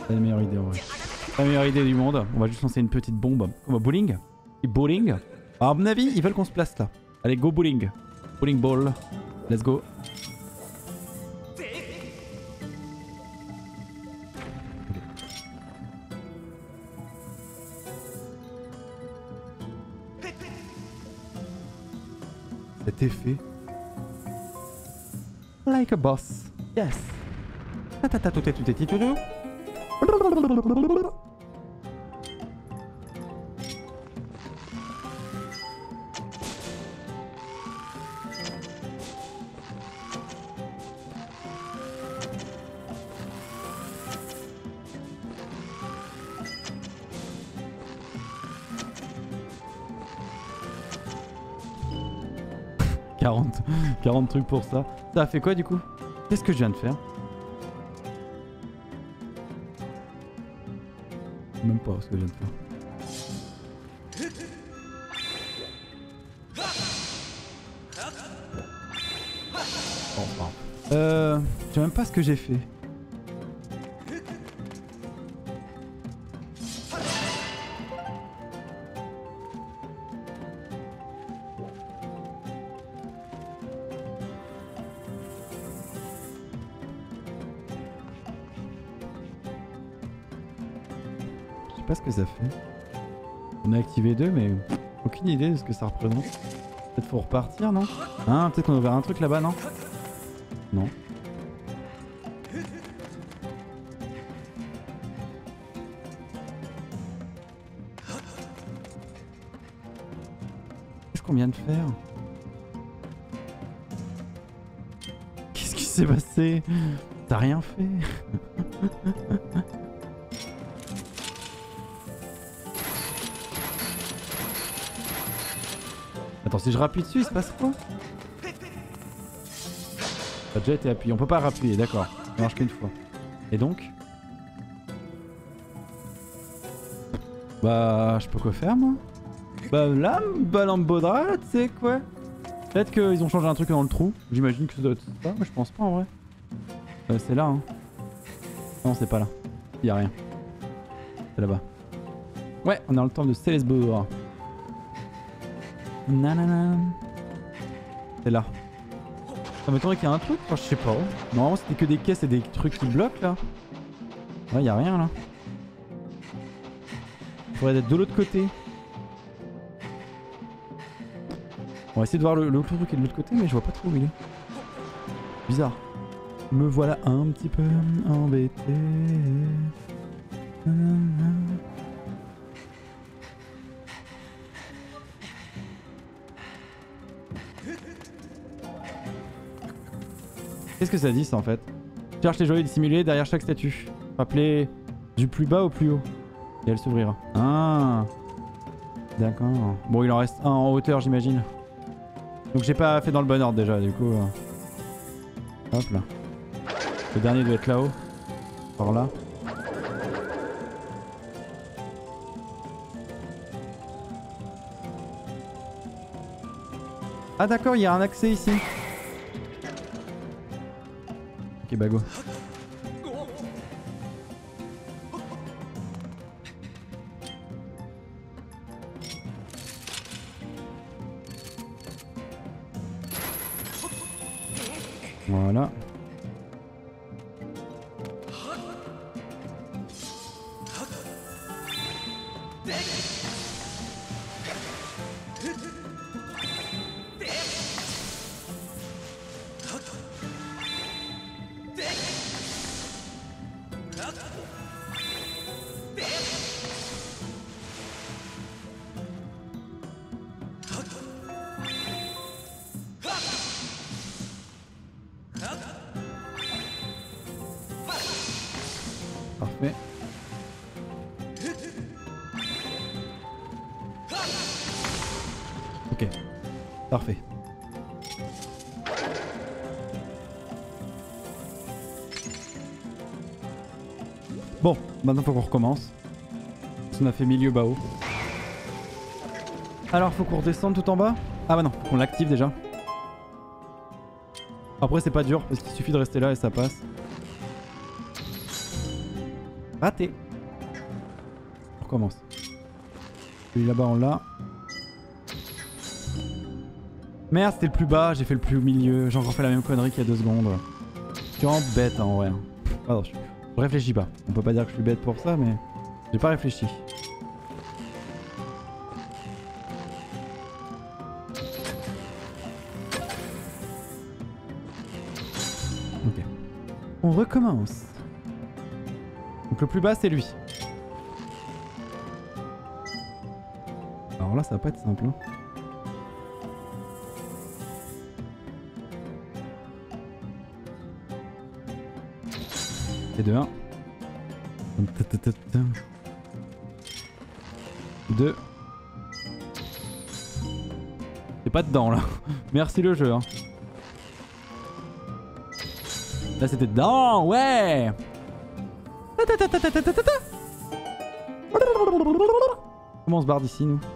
C'est la meilleure idée en vrai. C'est la meilleure idée du monde. On va juste lancer une petite bombe. On va bowling. Et bowling. Alors, à mon avis, ils veulent qu'on se place là. Allez, go bowling. Bowling ball. Let's go. Cet effet. Like a boss. Yes. Ta ta ta tout est tout est tout est. quarante, quarante trucs pour ça. Ça a fait quoi du coup? Qu'est-ce que je viens de faire? Même pas ce que je viens de faire. Oh, pardon. Euh... Je sais même pas ce que j'ai fait. Je sais pas ce que ça fait. On a activé deux, mais aucune idée de ce que ça représente. Peut-être faut repartir, non? Hein, peut-être qu'on a ouvert un truc là-bas, non? Non. Qu'est-ce qu'on vient de faire? Qu'est-ce qui s'est passé? T'as rien fait? Attends, si je rappuie dessus, il se passe quoi? Ça a déjà été appuyé, on peut pas rappuyer, d'accord. Ça marche qu'une fois. Et donc? Bah, je peux quoi faire moi? Bah là, Balambodra, tu sais quoi? Peut-être qu'ils ont changé un truc dans le trou. J'imagine que ça doit être ça, mais je pense pas en vrai. Euh, c'est là, hein. Non, c'est pas là. Il y a rien. C'est là-bas. Ouais, on a le temps de Célesbourg. Nanana. C'est là. Ça m'étonnerait qu'il y ait un truc, enfin, je sais pas. Normalement c'était que des caisses et des trucs qui bloquent là. Ouais, y a rien là. Il faudrait être de l'autre côté. On va essayer de voir le, le truc qui est de l'autre côté, mais je vois pas trop où il est. Bizarre. Me voilà un petit peu embêté. Nanana. Qu'est-ce que ça dit ça en fait? Cherche les joyaux dissimulés derrière chaque statue. Rappelez du plus bas au plus haut. Et elle s'ouvrira. Ah, d'accord. Bon, il en reste un en hauteur j'imagine. Donc j'ai pas fait dans le bon ordre déjà du coup. Euh... Hop là. Le dernier doit être là-haut. Par là. Ah d'accord, il y a un accès ici. Ok, bah go. Voilà. Parfait. Ok. Parfait. Bon, maintenant faut qu'on recommence. Parce qu'on a fait milieu bas haut. Alors faut qu'on redescende tout en bas. Ah bah non, faut qu'on l'active déjà. Après c'est pas dur parce qu'il suffit de rester là et ça passe. Raté. On recommence. Celui là-bas on l'a. Merde, c'était le plus bas, j'ai fait le plus au milieu. J'ai encore fait la même connerie qu'il y a deux secondes. Je suis vraiment bête hein, en vrai. Pardon, je... je réfléchis pas. On peut pas dire que je suis bête pour ça, mais j'ai pas réfléchi. Ok. On recommence. Donc le plus bas c'est lui. Alors là ça va pas être simple. Hein. Et de un. deux. C'est pas dedans là. Merci le jeu. Hein. Là c'était dedans, ouais. Comment on se barre d'ici nous?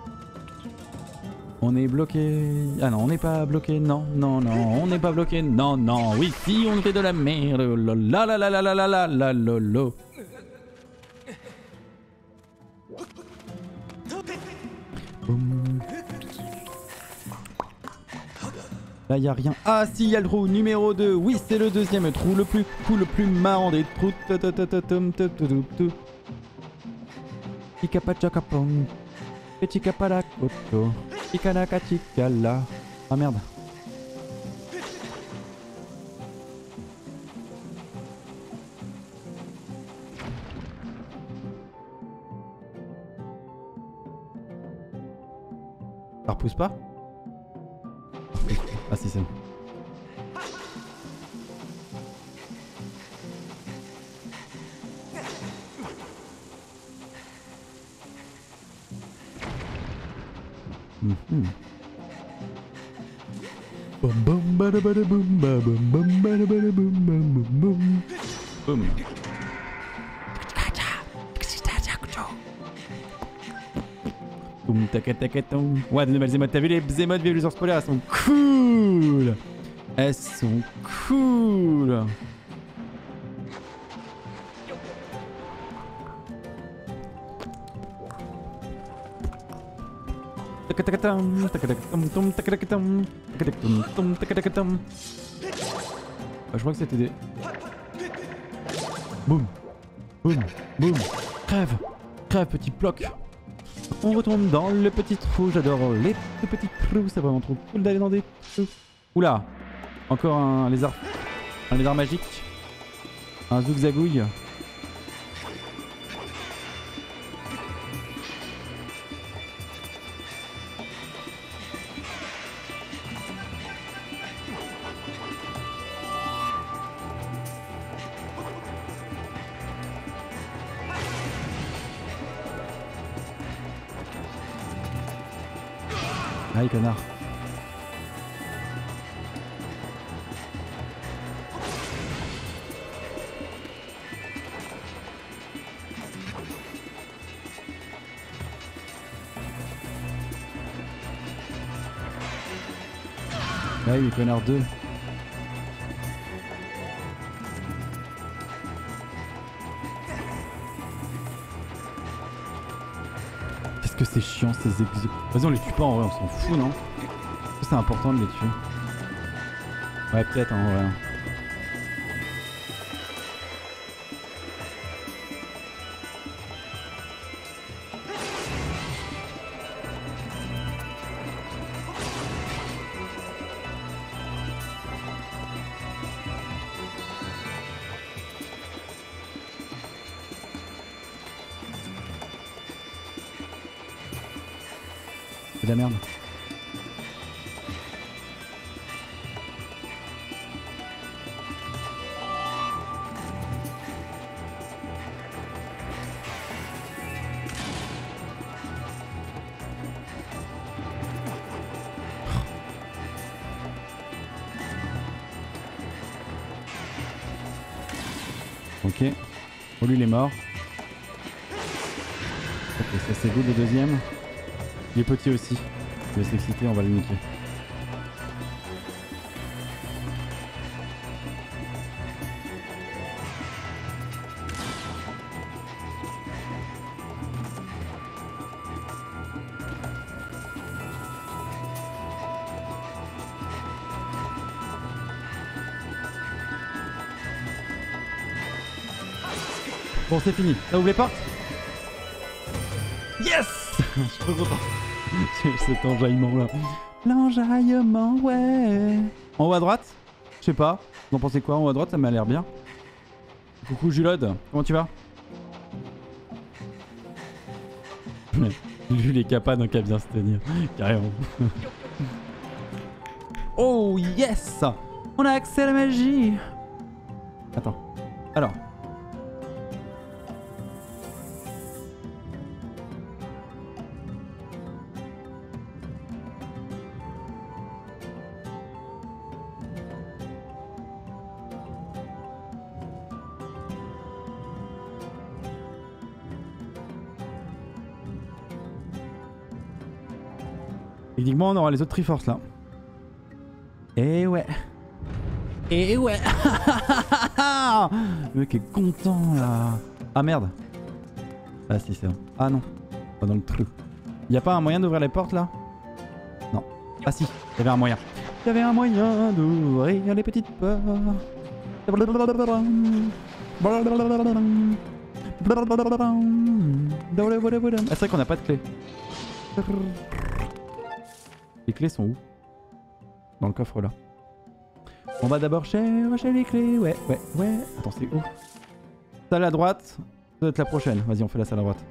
On est bloqué. Ah non, on n'est pas bloqué. Non, non, non, on n'est pas bloqué. Non, non. Oui, si, on fait de la merde. La la la la la la la la la la. Là, y a rien. Ah, si, y a le trou numéro deux. Oui, c'est le deuxième trou, le plus cool, le plus marrant des trous. Chikapachakapong. Chikapalakoto. Chikanakachikala. Ah merde. Ça repousse pas? Ah si c'est bon. Mm-hmm. Boum. Boum, taca, taca, tom. Ouais, de nouvelles émotes. T'as vu les émotes Vive les ours polaires? Elles sont cool. Elles sont cool. Je crois que c'était des... Boum. Boum. Boum. Crève. Crève, petit bloc. On retourne dans le petit trou. J'adore les petits trous. C'est vraiment trop cool d'aller dans des trous. Oula. Encore un lézard. Un lézard magique. Un zougzagouille. Aïe connard. Aïe connard deux. Qu'est-ce que c'est chiant ces exos. Vas-y on les tue pas en vrai, on s'en fout non? C'est important de les tuer. Ouais peut-être en vrai. C'est de la merde. Ok. Oh lui il est mort. Ok ça c'est good le deuxième. Il est petit aussi. Il va s'exciter, on va le niquer. Bon, c'est fini. Ça ouvre les portes. Yes. Je suis trop content. J'ai cet enjaillement là. L'enjaillement, ouais. En haut à droite? Je sais pas. Vous en pensez quoi? En haut à droite, ça m'a l'air bien. Coucou Julode, comment tu vas? Jules est capable d'un qu'à bien se tenir. Carrément. Oh yes! On a accès à la magie! Attends. Alors. Techniquement, on aura les autres Triforce là. Et ouais. Et ouais. Le mec est content là. Ah merde. Ah si c'est bon. Ah non. Pas dans le trou. Y'a pas un moyen d'ouvrir les portes là? Non. Ah si. Y'avait un moyen. Y'avait un moyen d'ouvrir les petites portes. Ah, c'est vrai qu'on n'a pas de clé. Les clés sont où? Dans le coffre là. On va d'abord chercher les clés. Ouais, ouais, ouais. Attends, c'est où? Salle à droite. Ça doit être la prochaine. Vas-y, on fait la salle à droite.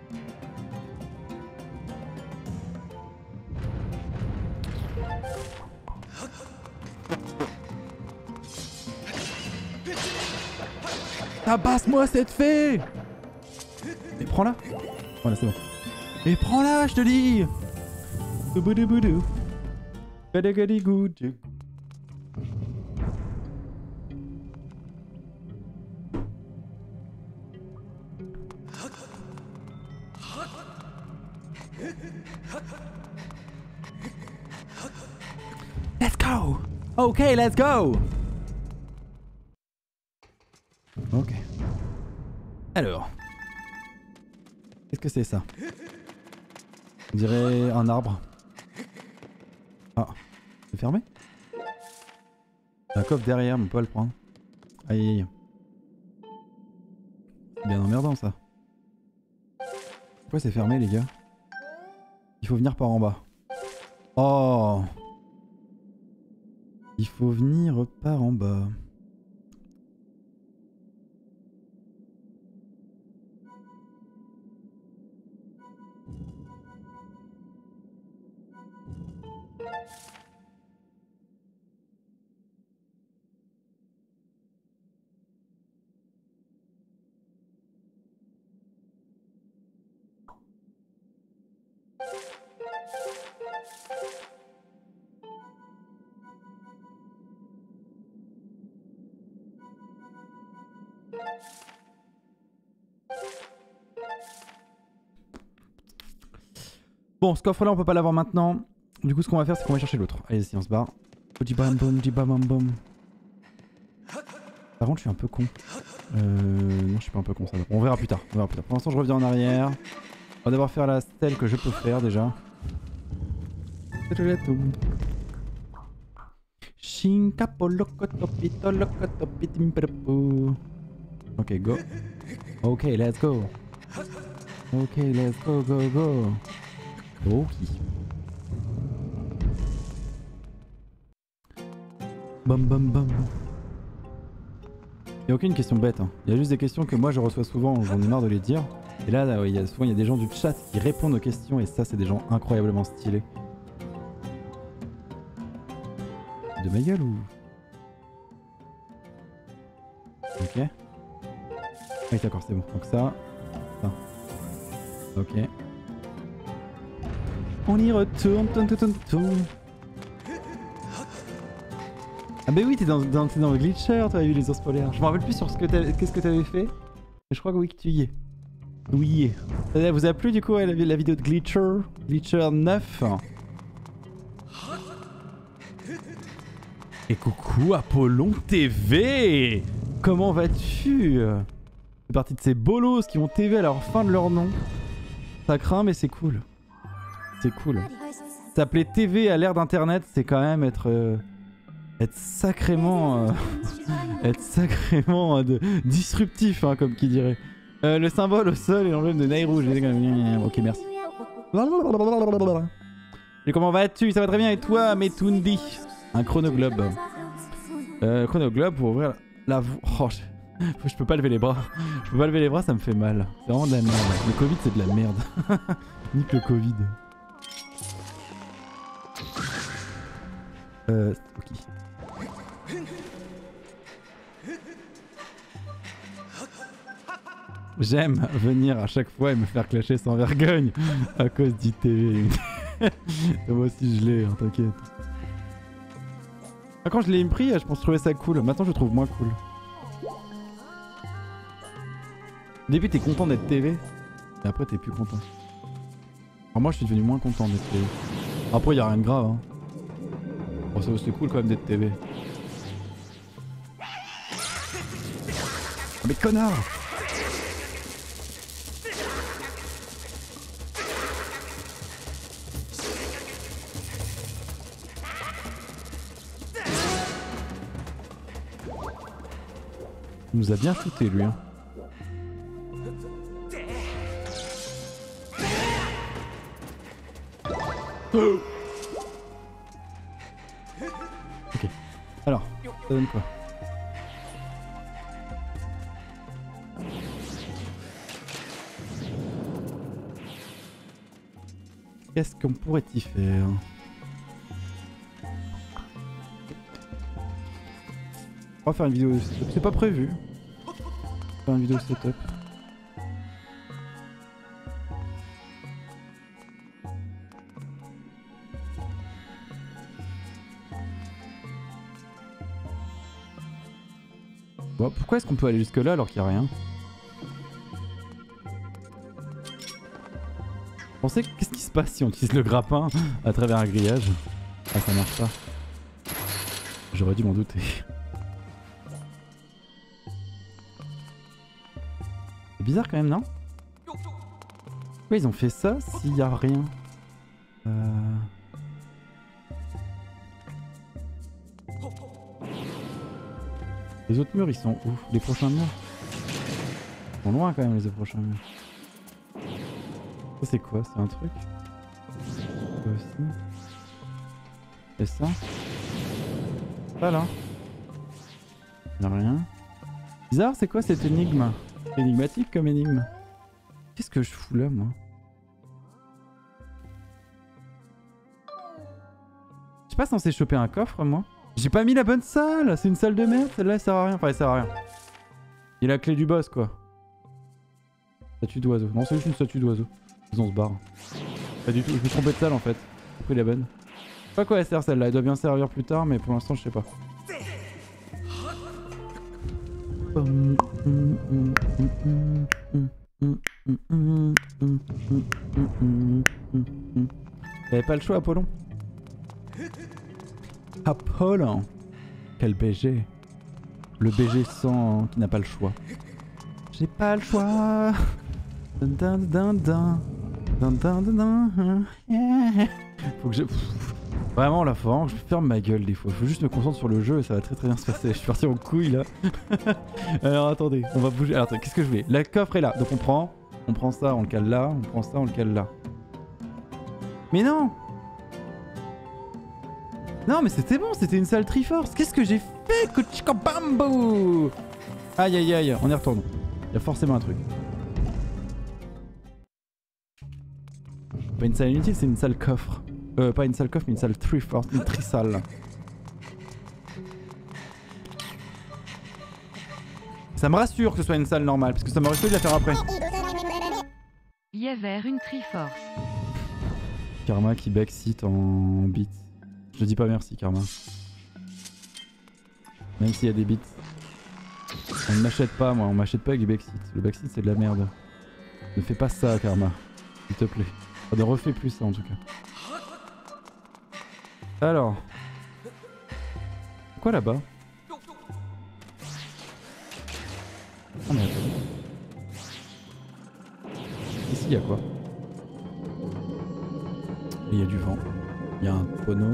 Tabasse-moi cette fée! Et prends-la. Voilà, c'est bon. Et prends-la, je te dis! Boudou-boudou. Gadagadi-goudou. Let's go! Okay, let's go! Ok. Alors. Qu'est-ce que c'est ça? On dirait un arbre. Ah. C'est fermé? Un coffre derrière, mais on peut pas le prendre. Aïe aïe aïe. C'est bien emmerdant ça. Pourquoi c'est fermé les gars? Il faut venir par en bas. Oh! Il faut venir par en bas. Bon, ce coffre là on peut pas l'avoir maintenant. Du coup ce qu'on va faire c'est qu'on va chercher l'autre. Allez si on se barre. Bam bam bam bam. Par contre je suis un peu con. Euh... Non je suis pas un peu con ça. On verra plus tard. On verra plus tard. Pour l'instant je reviens en arrière. On va devoir faire la stèle que je peux faire déjà. Ok go. Ok let's go. Ok let's go go go. Ok. Bam bam bam. Y'a aucune question bête, hein. Il y a juste des questions que moi je reçois souvent, j'en ai marre de les dire. Et là, là il y a, souvent il y a des gens du chat qui répondent aux questions et ça c'est des gens incroyablement stylés. De ma gueule ou... Ok. Oui d'accord c'est bon, donc ça... ça. Ok. On y retourne, tourne, tourne, tourne. Ah bah oui, t'es dans, dans, dans le glitcher, t'as vu les ours polaires. Je me rappelle plus sur ce que t'avais, qu'est-ce que t'avais fait. Mais je crois que oui que tu y es. Oui y es. Ça vous a plu du coup la, la vidéo de Glitcher? Glitcher neuf. Et coucou Apollon T V. Comment vas-tu? C'est parti de ces bolos qui ont T V à la fin de leur nom. Ça craint mais c'est cool. C'est cool. S'appeler T V à l'ère d'internet, c'est quand même être... Euh, être sacrément... Euh, être sacrément euh, de, disruptif, hein, comme qui dirait. Euh, le symbole au sol et l'emblème de Nairou. Ok, merci. Et comment vas-tu? Ça va très bien et toi, Metundi? Un chronoglobe. Euh, chronoglobe pour ouvrir la voie. Oh, je... je peux pas lever les bras. Je peux pas lever les bras, ça me fait mal. C'est vraiment de la merde. Le Covid, c'est de la merde. Nique le Covid. Euh, ok. J'aime venir à chaque fois et me faire clasher sans vergogne à cause d'I T V. Moi aussi je l'ai, hein, t'inquiète. Ah, quand je l'ai pris, je pense que je trouvais ça cool. Maintenant je trouve moins cool. Au début t'es content d'être T V, et après t'es plus content. Alors moi je suis devenu moins content d'être T V. Après y'a rien de grave. Hein. Bon, c'est cool quand même d'être T V. Oh, mais connard! Il nous a bien shooté lui hein. Ok. Alors, ça donne quoi? Qu'est-ce qu'on pourrait y faire? On va faire une vidéo de setup, c'est pas prévu. On va faire une vidéo de setup. Bon, pourquoi est-ce qu'on peut aller jusque là alors qu'il n'y a rien? Pensez qu'est-ce qui se passe si on utilise le grappin à travers un grillage? Ah, ça marche pas. J'aurais dû m'en douter. C'est bizarre quand même, non? Pourquoi ils ont fait ça s'il y a rien? euh... Les autres murs ils sont où? Les prochains murs? Ils sont loin quand même les autres prochains murs. Ça c'est quoi? C'est un truc? Ça aussi. Et ça? Ça là? Y'a rien. Bizarre, c'est quoi cette énigme? C'est énigmatique comme énigme. Qu'est-ce que je fous là moi? Je suis pas censé choper un coffre moi? J'ai pas mis la bonne salle! C'est une salle de merde, celle-là elle sert à rien. Enfin elle sert à rien. Il a la clé du boss quoi. Statue d'oiseau. Non c'est juste une statue d'oiseau. On se barre. Pas du tout, je me trompais de salle en fait. J'ai pris la bonne. Je sais pas à quoi elle sert celle-là, elle doit bien servir plus tard mais pour l'instant je sais pas. T'avais pas le choix Apollon? Apollon. Quel B G. Le B G sans qui n'a pas le choix. J'ai pas le choix. Dun, dun, dun, dun, dun, dun, dun. Yeah. Faut que je... Pff. Vraiment là, faut vraiment que je ferme ma gueule des fois. Faut juste me concentrer sur le jeu et ça va très très bien se passer. Je suis parti en couille là. Alors attendez, on va bouger. Alors qu'est-ce que je voulais? La coffre est là. Donc on prend, on prend ça, on le cale là. On prend ça, on le cale là. Mais non! Non mais c'était bon, c'était une salle Triforce. Qu'est-ce que j'ai fait? Kuchika Bamboo! Aïe aïe aïe, on y retourne. Il y a forcément un truc. Pas une salle inutile, c'est une salle coffre. Euh, pas une salle coffre, mais une salle Triforce, une tri-salle. Ça me rassure que ce soit une salle normale, parce que ça m'aurait fait de la faire après. Il y avait une Triforce. Karma qui backseat en beat. Je dis pas merci Karma. Même s'il y a des beats. On ne m'achète pas moi, on m'achète pas avec du backseat. Le backseat c'est de la merde. Ne fais pas ça Karma. S'il te plaît. Enfin, ne refais plus ça en tout cas. Alors. Quoi là-bas? Oh merde. Ici il y a quoi? Il y a du vent. Il y a un tonneau.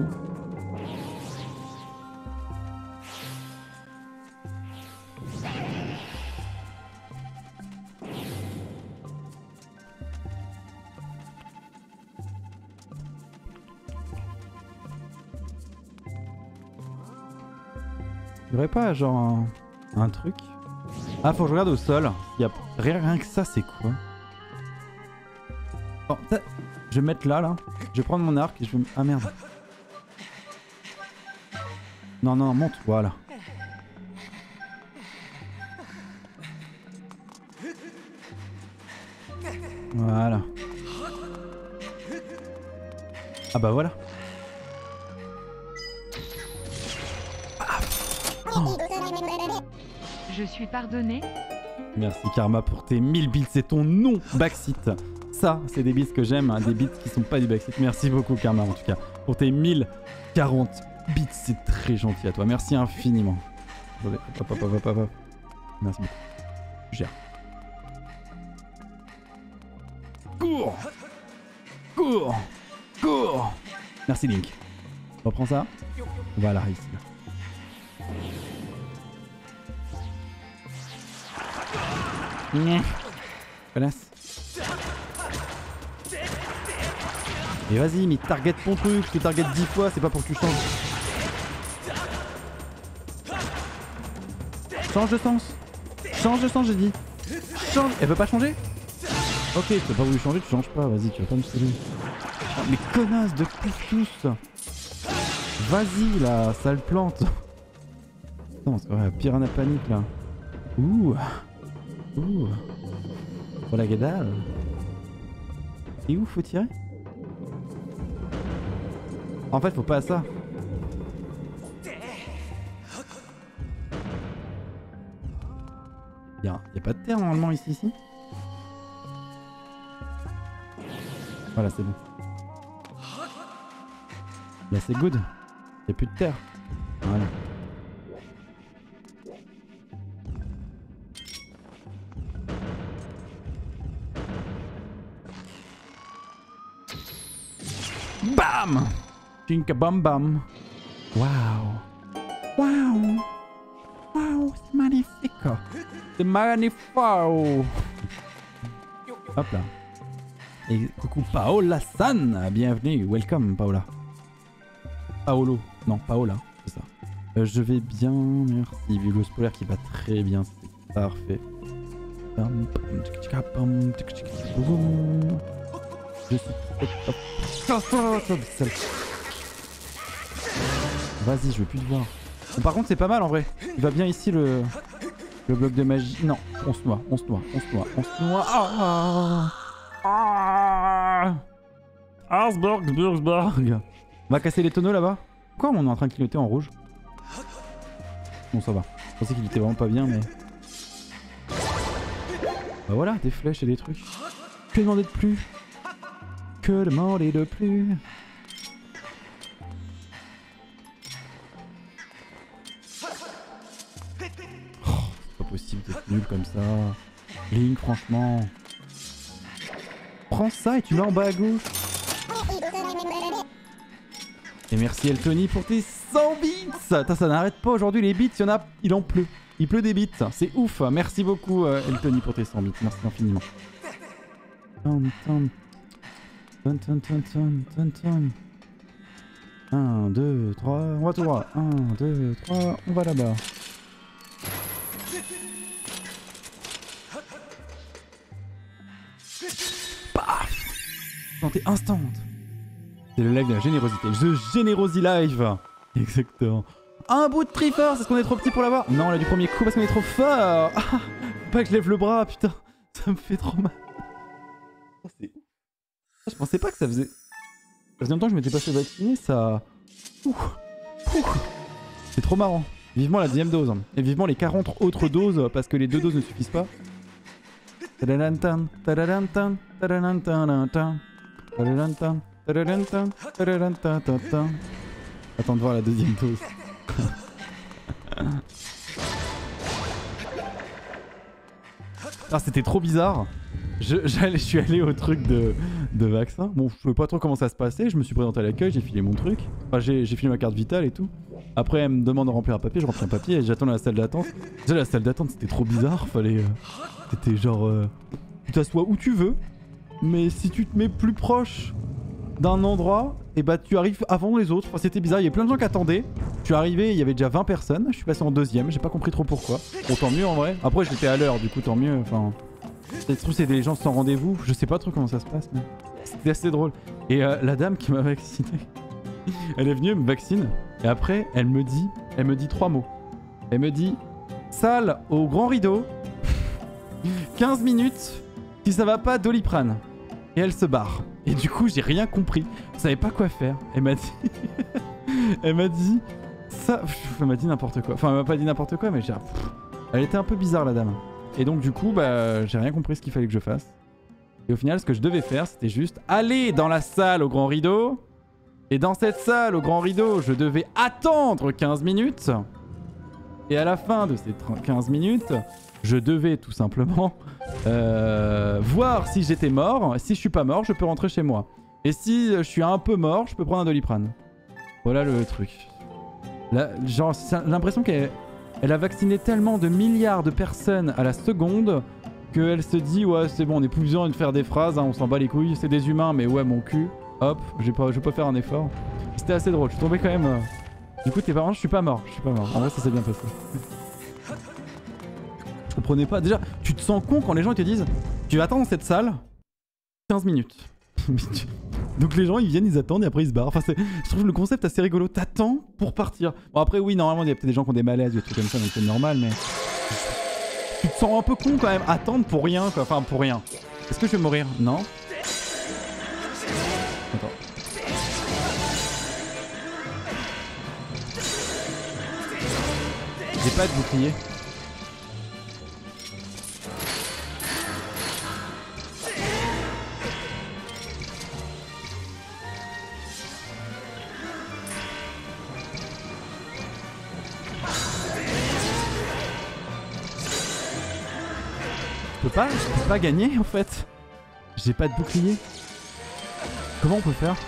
Y'aurait pas genre un, un truc? Ah, faut que je regarde au sol. Y a rien, rien que ça, c'est quoi? Bon, ça, je vais me mettre là, là. Je vais prendre mon arc et je vais me... Ah merde. Non, non, monte, voilà. Voilà. Ah bah voilà. Oh. Je suis pardonné. Merci Karma pour tes mille bits, c'est ton nom, Backseat. Ça, c'est des bits que j'aime, hein, des bits qui sont pas du Backseat. Merci beaucoup Karma en tout cas, pour tes mille quarante bits, c'est très gentil à toi. Merci infiniment. Hop, hop, hop, hop, hop, hop. Merci beaucoup. Je gère. Cours, cours, cours. Merci Link. On reprend ça. Voilà, ici. Connasse. Et vas-y, mais target ton truc, je te target dix fois, c'est pas pour que tu changes. Change de sens. Change de sens, j'ai dit. Change. Elle veut pas changer? Ok, tu n'as pas voulu changer, tu changes pas, vas-y, tu vas pas me saouler. Oh, mais connasse de plus tous. Vas-y là, sale plante. Non, c'est vrai, piranha panique là. Ouh. Ouh. Voilà, Gadal. Et où faut tirer? En fait, faut pas à ça. Y'a y a pas de terre normalement ici, ici. Voilà, c'est bon. Là, c'est good. Y'a plus de terre. Voilà. Bam! Tinka bam bam. Waouh. Waouh. Waouh, c'est magnifique. C'est magnifique. Hop là. Et coucou Paola-san, bienvenue, welcome Paola. Paolo, non Paola, c'est ça. Euh, je vais bien, merci. Vu le spoiler qui va très bien, c'est parfait. Je suis... Vas-y, je veux plus te voir. Bon, par contre, c'est pas mal en vrai. Il va bien ici le, le bloc de magie. Non, on se noie, on se noie, on se noie, on se noie. Ah ah Arsburg, Burgsburg. On va casser les tonneaux là-bas. Pourquoi on est en train de clignoter en rouge? Bon, ça va. Je pensais qu'il était vraiment pas bien, mais... Bah voilà, des flèches et des trucs. Que demander de plus? Que demander de plus? Oh, c'est pas possible d'être nul comme ça. Link, franchement. Prends ça et tu mets en bas à gauche. Et merci Eltony pour tes cent bits. Attends, ça n'arrête pas aujourd'hui les bits, il y en a, il en pleut. Il pleut des bits, c'est ouf. Merci beaucoup euh, Eltony pour tes cent bits, merci infiniment. un, deux, trois, on va tout droit. un, deux, trois, on va là-bas. Paf! Santé instant. C'est le live de la générosité. The Générosity Live. Exactement. Un bout de Triforce, est-ce qu'on est trop petit pour l'avoir? Non, là du premier coup parce qu'on est trop fort. Ah, faut pas que je lève le bras, putain. Ça me fait trop mal. Oh, c'est ouf. Je pensais pas que ça faisait... Ça faisait longtemps que je m'étais pas fait vacciner, ça... Ouh. Ouh. C'est trop marrant. Vivement la deuxième dose. Et vivement les quarante autres doses parce que les deux doses ne suffisent pas. Tadadanta, tadadanta, tadadanta, tadadanta, tadadanta, tadadanta. Attends de voir la deuxième dose. Ah, c'était trop bizarre. Je, je suis allé au truc de, de vaccin. Bon, je savais pas trop comment ça se passait. Je me suis présenté à l'accueil, j'ai filé mon truc. Enfin, j'ai filé ma carte vitale et tout. Après, elle me demande de remplir un papier. Je remplis un papier et j'attends dans la salle d'attente. Déjà, la salle d'attente, c'était trop bizarre. Fallait. Euh, C'était genre. Euh, tu t'assois où tu veux. Mais si tu te mets plus proche d'un endroit, et bah tu arrives avant les autres. Enfin, c'était bizarre, il y avait plein de gens qui attendaient. Je suis arrivé, il y avait déjà vingt personnes. Je suis passé en deuxième, j'ai pas compris trop pourquoi. Bon, tant mieux en vrai. Après, j'étais à l'heure, du coup, tant mieux. Enfin, ça se trouve, c'est des gens sans rendez-vous. Je sais pas trop comment ça se passe, mais c'était assez drôle. Et euh, la dame qui m'a vacciné, elle est venue, elle me vaccine. Et après, elle me dit, elle me dit trois mots. Elle me dit, salle au grand rideau, quinze minutes, si ça va pas, Doliprane. Et elle se barre. Et du coup, j'ai rien compris. Je savais pas quoi faire. Elle m'a dit... elle m'a dit... Ça... Elle m'a dit n'importe quoi. Enfin, elle m'a pas dit n'importe quoi, mais j'ai... Elle était un peu bizarre, la dame. Et donc, du coup, bah, j'ai rien compris ce qu'il fallait que je fasse. Et au final, ce que je devais faire, c'était juste aller dans la salle au grand rideau. Et dans cette salle au grand rideau, je devais attendre quinze minutes. Et à la fin de ces quinze minutes, je devais tout simplement... Euh, voir si j'étais mort. Si je suis pas mort, je peux rentrer chez moi. Et si je suis un peu mort, je peux prendre un Doliprane. Voilà le truc. Là, genre, j'ai l'impression qu'elle elle a vacciné tellement de milliards de personnes à la seconde qu'elle se dit ouais c'est bon, on est plus besoin de faire des phrases, hein, on s'en bat les couilles, c'est des humains, mais ouais mon cul, hop, je pas, je peux faire un effort. C'était assez drôle, je suis tombé quand même. Euh... Du coup tes parents, je suis pas mort, je suis pas mort. En vrai ça s'est bien passé. Je comprenais pas. Déjà, tu te sens con quand les gens ils te disent tu vas attendre dans cette salle quinze minutes. Donc les gens ils viennent, ils attendent et après ils se barrent. Enfin, je trouve le concept assez rigolo. T'attends pour partir. Bon après oui, normalement il y a peut-être des gens qui ont des malaises ou des trucs comme ça, donc c'est normal, mais tu te sens un peu con quand même. Attendre pour rien quoi. Enfin pour rien. Est-ce que je vais mourir? Non. Attends. J'ai pas de bouclier. Je peux pas, je peux pas gagner en fait. J'ai pas de bouclier. Comment on peut faire?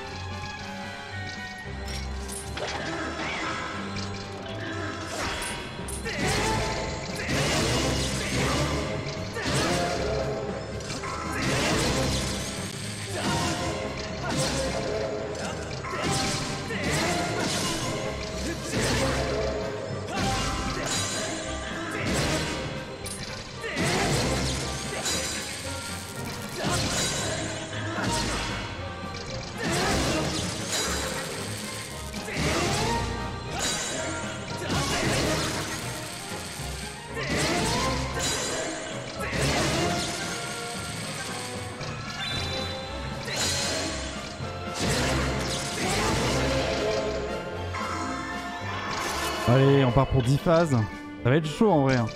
Allez, on part pour dix phases. Ça va être chaud en vrai. Hein.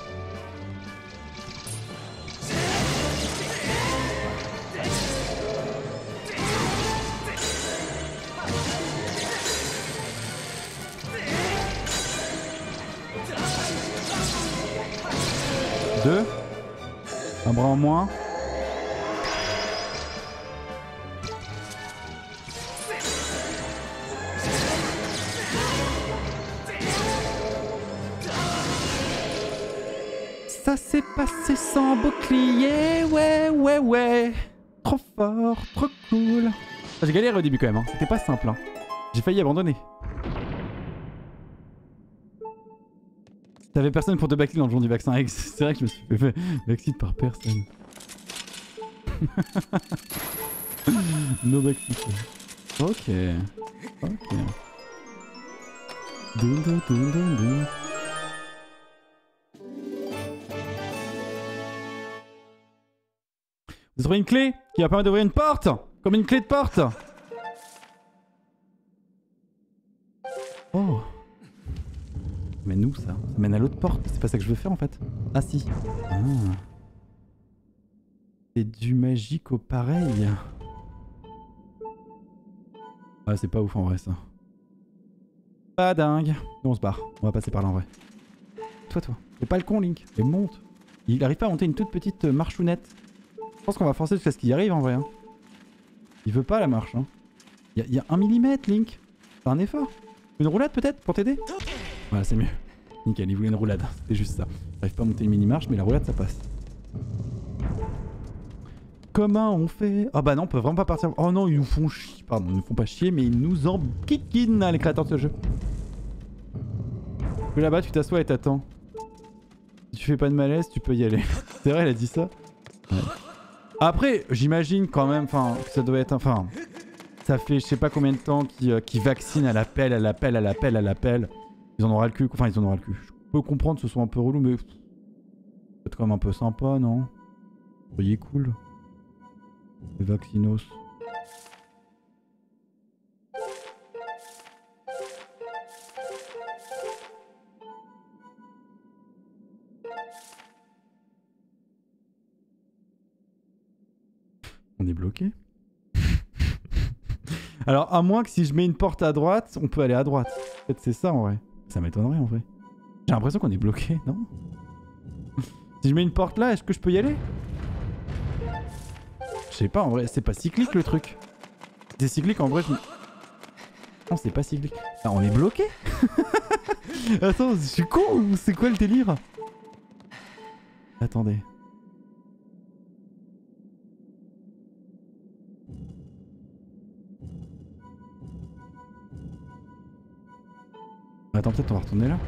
Deux. Un bras en moins. Ça s'est passé sans bouclier, ouais, ouais, ouais. Trop fort, trop cool. J'ai galéré au début quand même, hein. C'était pas simple. Hein. J'ai failli abandonner. T'avais personne pour te backseat dans le jour du vaccin. C'est vrai que je me suis fait backseat par personne. No backseat. Ok. Ok. Dun, dun, dun, dun, dun. Vous aurez une clé qui va permettre d'ouvrir une porte, comme une clé de porte. Oh. Mais nous ça, ça mène à l'autre porte. C'est pas ça que je veux faire en fait. Ah si. Ah. C'est du magique au pareil. Ah c'est pas ouf en vrai ça. Pas dingue. Bon, on se barre. On va passer par là en vrai. Toi toi. T'es pas le con Link. Et monte. Il arrive pas à monter une toute petite marchounette. Je pense qu'on va forcer jusqu'à ce qu'il y arrive en vrai. Hein. Il veut pas la marche. Hein. Il y, y a un millimètre, Link. C'est un effort. Une roulade peut-être pour t'aider? Voilà, c'est mieux. Nickel, il voulait une roulade. C'était juste ça. J'arrive pas à monter une mini-marche, mais la roulade ça passe. Comment on fait? Ah bah non, on peut vraiment pas partir. Oh non, ils nous font chier. Pardon, ils nous font pas chier, mais ils nous enquiquinent, les créateurs de ce jeu. Que là-bas, tu t'assois et t'attends. Si tu fais pas de malaise, tu peux y aller. C'est vrai, elle a dit ça. Ouais. Après, j'imagine quand même, enfin, que ça doit être, enfin, ça fait je sais pas combien de temps qu'ils euh, qu'ils vaccinent à l'appel, à l'appel, à l'appel, à l'appel. Ils en auront le cul, enfin ils en auront le cul. Je peux comprendre que ce soit un peu relou, mais c'est quand même un peu sympa, non? Vous voyez, cool. Les vaccinos. On est bloqué. Alors, à moins que si je mets une porte à droite, on peut aller à droite. Peut-être c'est ça en vrai. Ça m'étonnerait en vrai. J'ai l'impression qu'on est bloqué, non? Si je mets une porte là, est-ce que je peux y aller? Je sais pas en vrai, c'est pas cyclique le truc. C'est cyclique en vrai, je... Non, c'est pas cyclique. Ah, on est bloqué. Attends, je suis con ou c'est quoi le délire? Attendez. Attends, peut-être on va retourner là.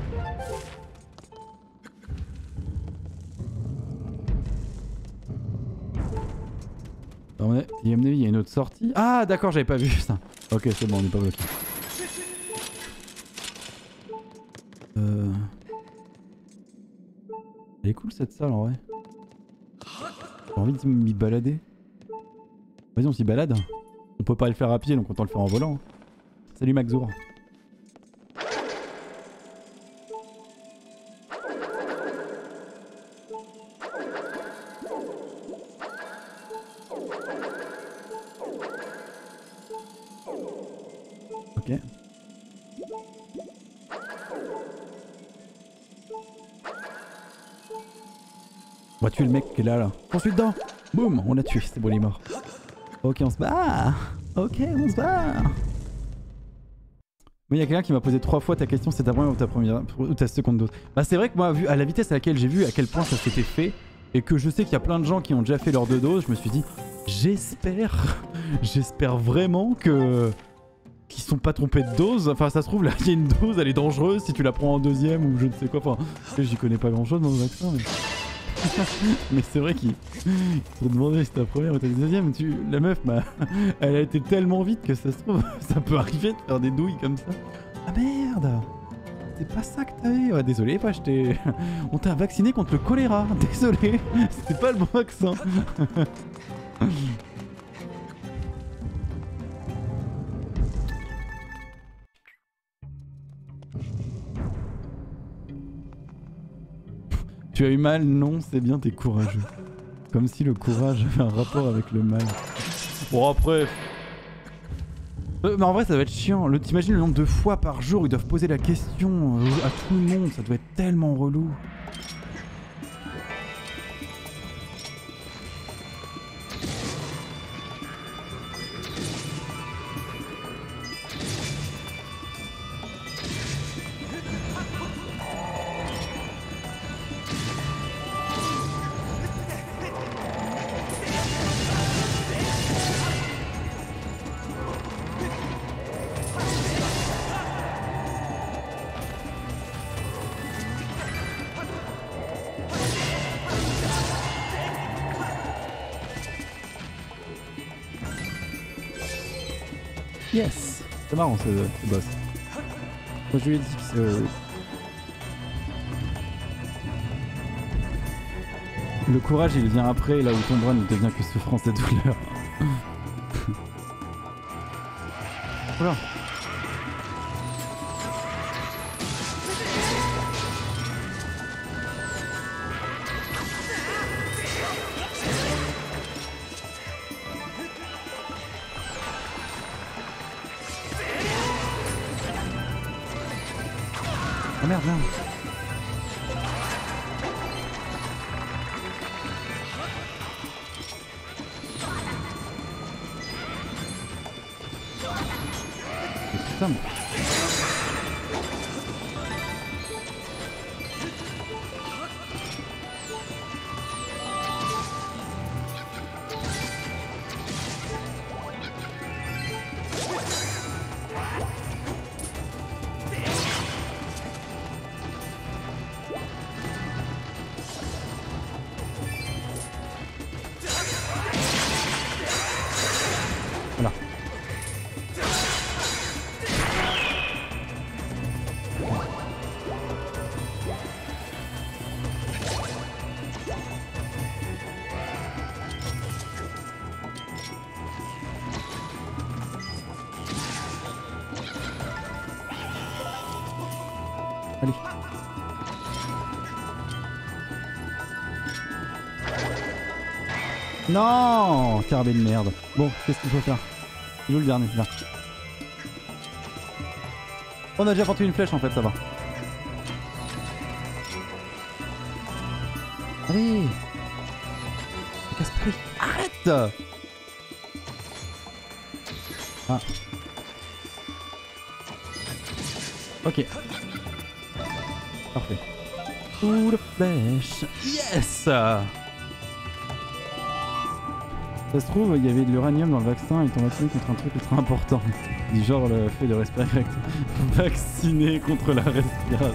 Il y a une autre sortie. Ah d'accord, j'avais pas vu ça. Ok, c'est bon, on est pas bloqué. Euh... Elle est cool cette salle en vrai. J'ai envie de m'y balader. Vas-y, on s'y balade. On peut pas le faire à pied, donc autant le faire en volant. Salut Maxour. Ok. On va tuer le mec qui est là là. On suit dedans. Boum, on l'a tué, c'est bon, il est mort. Ok, on se bat. Ok, on se bat. Mais il y a quelqu'un qui m'a posé trois fois ta question, c'est ta première ou ta première ou ta seconde dose. Bah c'est vrai que moi, vu à la vitesse à laquelle j'ai vu à quel point ça s'était fait, et que je sais qu'il y a plein de gens qui ont déjà fait leurs deux doses, je me suis dit, j'espère, j'espère vraiment que qu'ils sont pas trompés de dose. Enfin ça se trouve là, il y a une dose, elle est dangereuse si tu la prends en deuxième ou je ne sais quoi. Enfin, j'y connais pas grand chose dans le vaccin, mais... mais c'est vrai qu'ils se demandaient si t'es la première ou t'es la deuxième. Tu... La meuf, bah, elle a été tellement vite que ça se trouve, ça peut arriver de faire des douilles comme ça. Ah merde, c'est pas ça que t'avais. Ouais, désolé, bah, je t'ai... On t'a vacciné contre le choléra. Désolé, c'était pas le bon vaccin. Tu as eu mal? Non, c'est bien, t'es courageux. Comme si le courage avait un rapport avec le mal. Bon après... Euh, mais en vrai ça doit être chiant. T'imagines le nombre de fois par jour ils doivent poser la question euh, à tout le monde, ça doit être tellement relou. Yes, c'est marrant ce, ce boss. Moi je lui ai dit que euh, le courage il vient après, là où ton bras ne devient que souffrance et douleur. Voilà. Oh merde, merde. Putain. Allez. Non, carabée de merde. Bon, qu'est-ce qu'il faut faire? Il est où le dernier? Là. On a déjà porté une flèche en fait, ça va. Allez. Casse-pied. Arrête. Ah. Ok. Parfait. Ouh, la flèche. Yes. Ça se trouve, il y avait de l'uranium dans le vaccin et ton vacciné contre un truc ultra important. Du genre le fait de respirer correctement. Vacciné contre la respiration.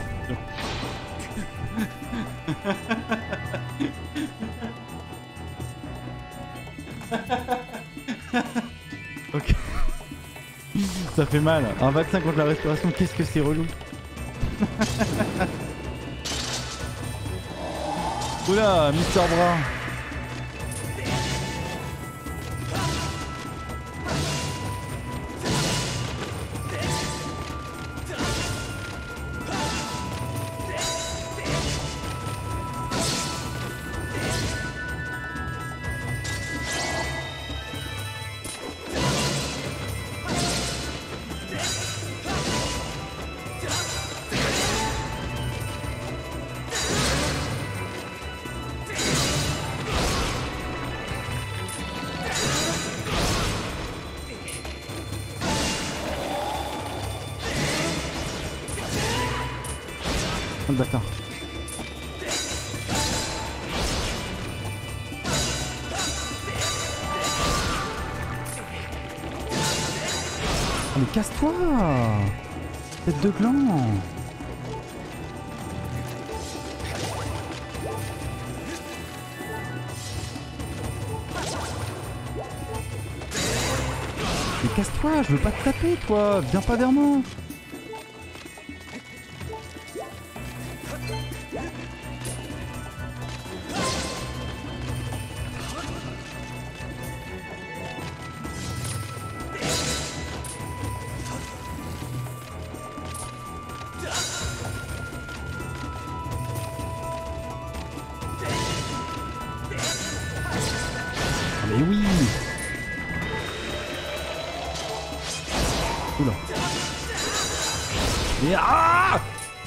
Ok. Ça fait mal. Un vaccin contre la respiration, qu'est-ce que c'est relou. Oula, Mister Bras. D'accord. Oh, mais casse-toi! Tête de gland! Mais casse-toi, je veux pas te taper toi! Viens pas vers moi! Mais oui! Oula! Mais ah!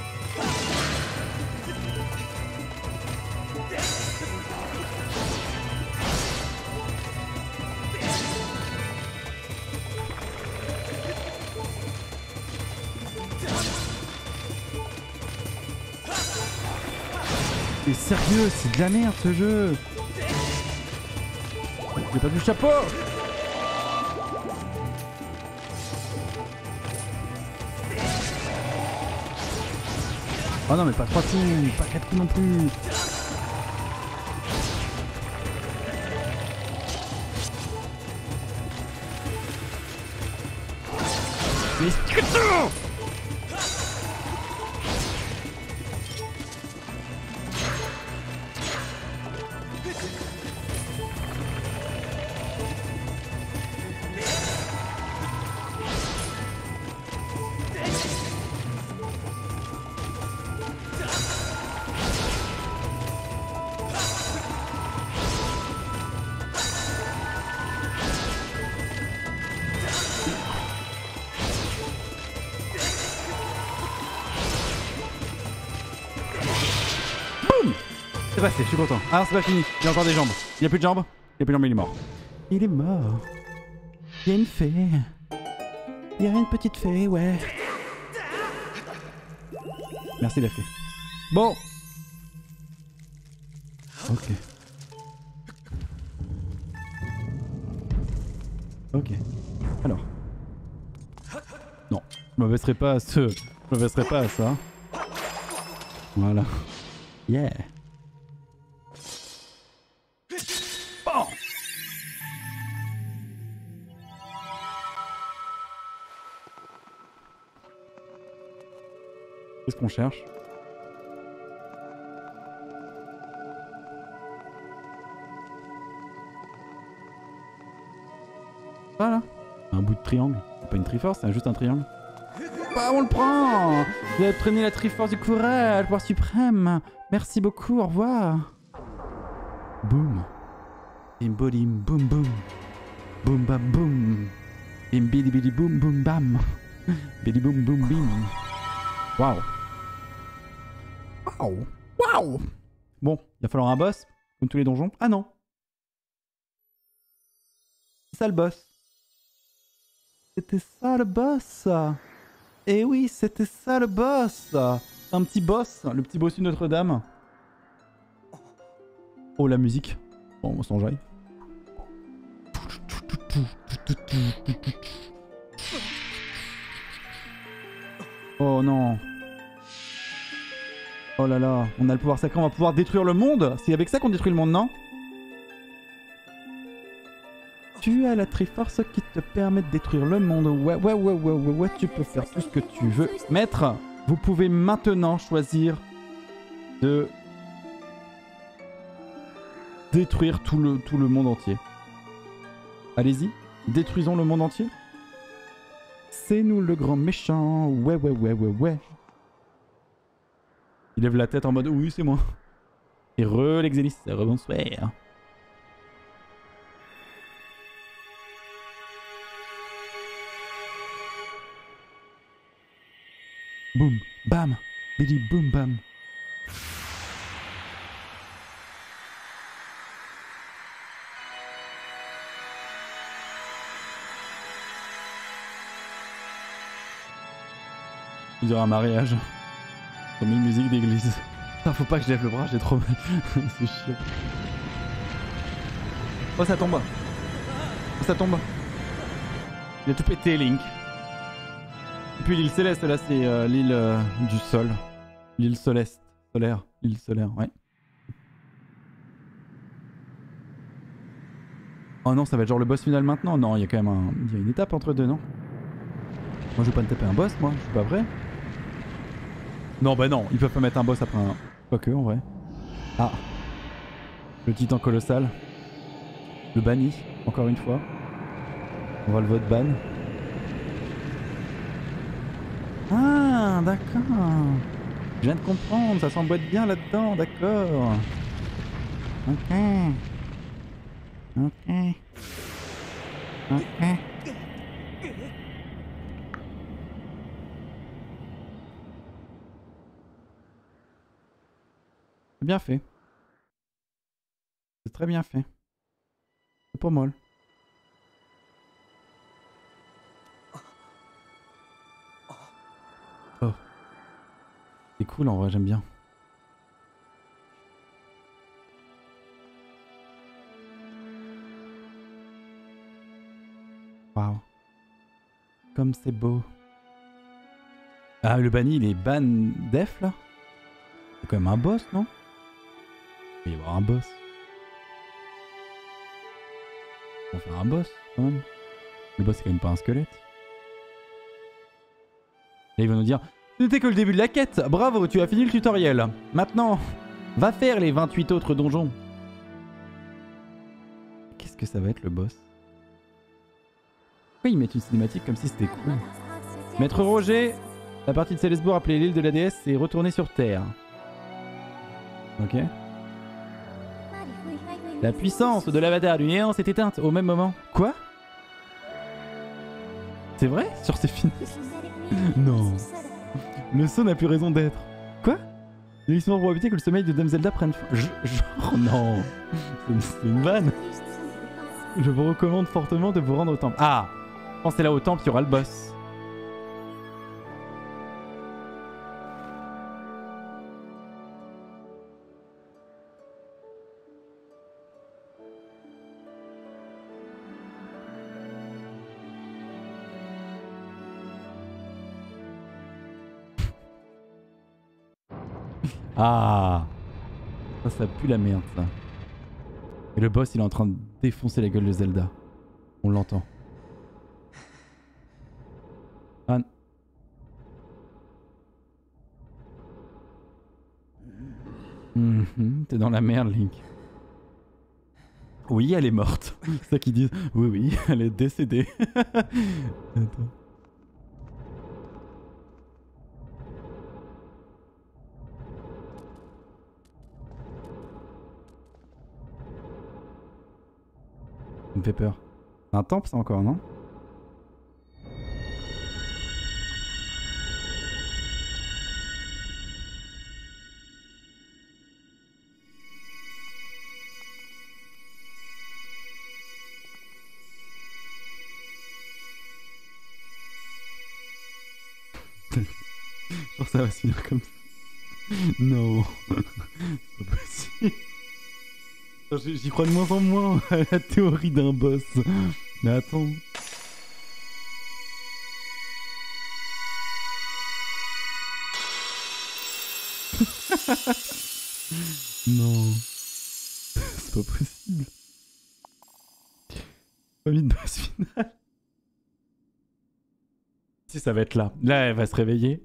Mais sérieux, c'est de la merde ce jeu! J'ai pas du chapeau! Oh non mais pas trois coups, pas quatre coups non plus! Mais c'est tout! C'est passé, je suis content. Ah, c'est pas fini. Il y a encore des jambes. Il y a plus de jambes. Il y a plus de jambes, il est mort. Il est mort. Il y a une fée. Il y a une petite fée, ouais. Merci la fée. Bon. Ok. Ok. Alors. Non. Je me baisserai pas à ce... Je me baisserai pas à ça. Voilà. Yeah. Bon. Qu'est-ce qu'on cherche? Voilà. Un bout de triangle. C'est pas une triforce, c'est juste un triangle. Bah, on le prend. Vous avez prenez la Triforce du courage, pouvoir suprême. Merci beaucoup, au revoir. Boum. Bim bodim, boum boum. Boum bam boum. Bim bidi bidi boum boum bam. Bidi boum boum bim. Waouh. Waouh. Waouh. Bon, il va falloir un boss, comme tous les donjons. Ah non. C'est ça le boss. C'était ça le boss. Eh oui, c'était ça le boss. Un petit boss, le petit bossu de Notre-Dame. Oh la musique. Bon, on s'en jaille. Oh non. Oh là là, on a le pouvoir sacré, on va pouvoir détruire le monde. C'est avec ça qu'on détruit le monde, non? Tu as la Triforce qui te permet de détruire le monde. Ouais, ouais, ouais, ouais, ouais, ouais, tu peux faire tout ce que tu veux. Maître, vous pouvez maintenant choisir de détruire tout le, tout le monde entier. Allez-y, détruisons le monde entier. C'est nous le grand méchant. Ouais, ouais, ouais, ouais, ouais. Il lève la tête en mode oui, c'est moi. Et re l'Exélis, rebonsoir. Boum, bam, bidi boum bam. On dirait un mariage. Comme une musique d'église. Putain, faut pas que je lève le bras, j'ai trop mal. C'est chiant. Oh, ça tombe. Oh, ça tombe. Il a tout pété, Link. Et puis l'île céleste, là, c'est euh, l'île euh, du sol. L'île céleste. Solaire. L'île solaire, ouais. Oh non, ça va être genre le boss final maintenant. Non, il y a quand même un... il y a une étape entre deux, non? Moi, je vais pas me taper un boss, moi. Je suis pas vrai. Non, bah non, ils peuvent pas mettre un boss après un... Quoique, en vrai. Ah. Le titan colossal. Le banni, encore une fois. On va le vote ban. Ah, d'accord. Je viens de comprendre, ça s'emboîte bien là-dedans, d'accord. Ok. Ok. Ok. C'est bien fait. C'est très bien fait. C'est pas mal. Oh. C'est cool en vrai, j'aime bien. Waouh. Comme c'est beau. Ah, le banni, il est ban def là? C'est quand même un boss, non? Il va y avoir un boss. On va faire un boss, quand même. Le boss, c'est quand même pas un squelette. Là, il va nous dire... Ce n'était que le début de la quête. Bravo, tu as fini le tutoriel. Maintenant, va faire les vingt-huit autres donjons. Qu'est-ce que ça va être, le boss? Pourquoi ils mettent une cinématique comme si c'était cool? Maître Roger, la partie de Célesbourg appelée l'île de la déesse est retournée sur Terre. Ok. La puissance de l'avatar du néant s'est éteinte au même moment. Quoi? C'est vrai? Sur ces fini? Non. Le saut n'a plus raison d'être. Quoi? Il est pour éviter que le sommeil de Dame Zelda prenne... Je... Genre non. C'est une vanne. Je vous recommande fortement de vous rendre au temple. Ah! Je pense que c'est là au temple qu'il y aura le boss. Ah! Ça, ça pue la merde, ça. Et le boss, il est en train de défoncer la gueule de Zelda. On l'entend. Ah. Mmh, t'es dans la merde, Link. Oui, elle est morte. C'est ça qu'ils disent. Oui, oui, elle est décédée. Attends. Ça me fait peur. C'est un temple ça encore, non? Genre ça va se finir comme ça. Non. C'est pas possible. J'y crois de moins en moins à la théorie d'un boss. Mais attends. Non. C'est pas possible. Pas mis de boss final. Si ça va être là. Là elle va se réveiller.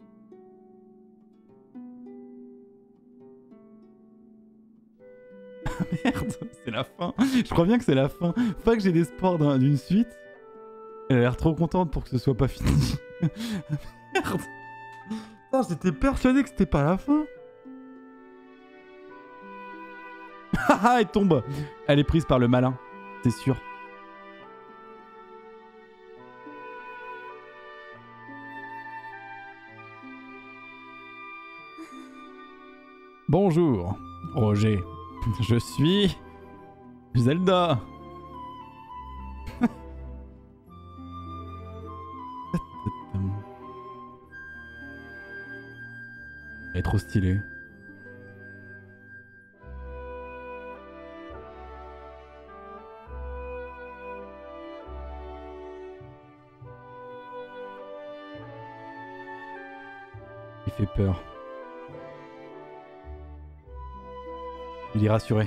Merde, c'est la fin. Je crois bien que c'est la fin. Pas que j'ai l'espoir d'une suite. Elle a l'air trop contente pour que ce soit pas fini. Merde. J'étais persuadé que c'était pas la fin. Haha, elle tombe. Elle est prise par le malin, c'est sûr. Bonjour, Roger. Je suis Zelda. Elle est trop stylée. Il fait peur. Il est rassuré.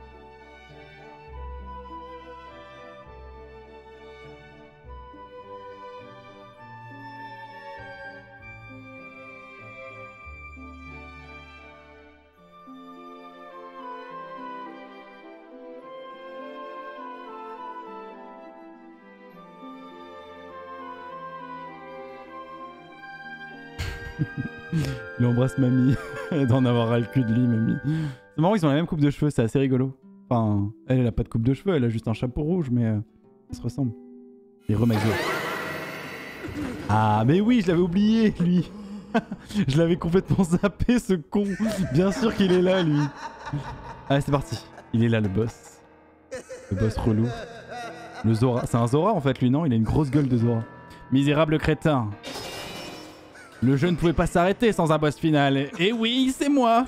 Il embrasse mamie. D'en avoir ras le cul de lui, mamie. C'est marrant, ils ont la même coupe de cheveux, c'est assez rigolo. Enfin, elle, elle a pas de coupe de cheveux, elle a juste un chapeau rouge, mais euh, ça se ressemble. Et Remazo. Ah, mais oui, je l'avais oublié, lui. Je l'avais complètement zappé, ce con. Bien sûr qu'il est là, lui. Allez, c'est parti. Il est là, le boss. Le boss relou. Le Zora. C'est un Zora, en fait, lui, non? Il a une grosse gueule de Zora. Misérable crétin. Le jeu ne pouvait pas s'arrêter sans un boss final. Et oui, c'est moi.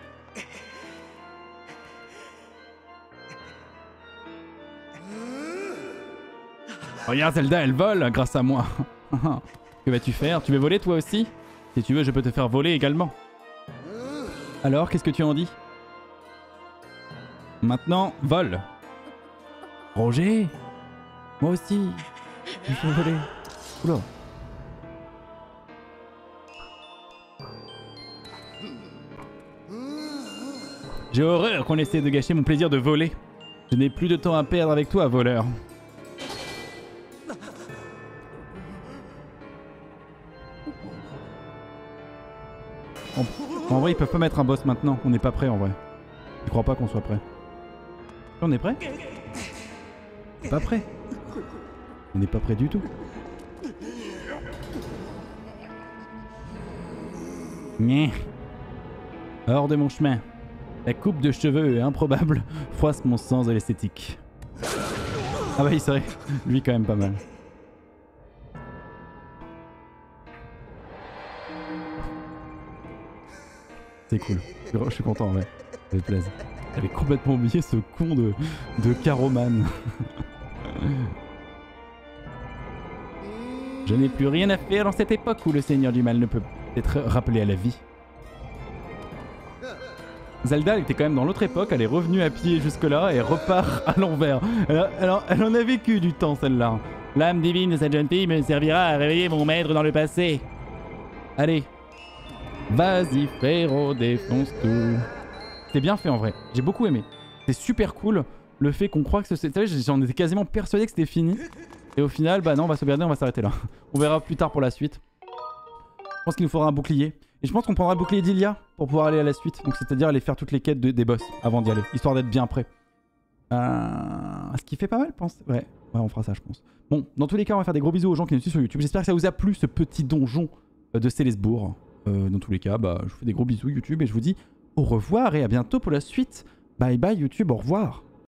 Regarde, Zelda, elle vole grâce à moi. Que vas-tu faire? Tu veux voler toi aussi? Si tu veux, je peux te faire voler également. Alors, qu'est-ce que tu en dis? Maintenant, vole. Roger? Moi aussi. Je peux voler. Oula. J'ai horreur qu'on essaie de gâcher mon plaisir de voler. Je n'ai plus de temps à perdre avec toi, voleur. En, en vrai, ils peuvent pas mettre un boss maintenant. On n'est pas prêt en vrai. Je crois pas qu'on soit prêt. On est prêt? On n'est pas prêt. On n'est pas prêt du tout. Nyeh. Hors de mon chemin. La coupe de cheveux est improbable, froisse mon sens de l'esthétique. Ah bah oui, c'est vrai, lui quand même pas mal. C'est cool, je suis content en vrai, ça me plaise. J'avais complètement oublié ce con de, de Caroman. Je n'ai plus rien à faire dans cette époque où le Seigneur du Mal ne peut être rappelé à la vie. Zelda, elle était quand même dans l'autre époque, elle est revenue à pied jusque-là et repart à l'envers. Elle, elle, elle en a vécu du temps, celle-là. L'âme divine de cette jeune fille me servira à réveiller mon maître dans le passé. Allez. Vas-y, frérot, défonce tout. C'est bien fait en vrai, j'ai beaucoup aimé. C'est super cool le fait qu'on croit que c'est... Vous savez, j'en étais quasiment persuadé que c'était fini. Et au final, bah non, on va sauvegarder, on va s'arrêter là. On verra plus tard pour la suite. Je pense qu'il nous faudra un bouclier. Et je pense qu'on prendra le bouclier d'Ilia pour pouvoir aller à la suite. Donc c'est-à-dire aller faire toutes les quêtes de, des boss avant d'y aller. Histoire d'être bien prêt. Euh... ce qui fait pas mal, pense. Ouais, ouais, on fera ça, je pense. Bon, dans tous les cas, on va faire des gros bisous aux gens qui nous suivent sur YouTube. J'espère que ça vous a plu, ce petit donjon de Célesbourg. Euh, dans tous les cas, bah, je vous fais des gros bisous YouTube et je vous dis au revoir et à bientôt pour la suite. Bye bye YouTube, au revoir.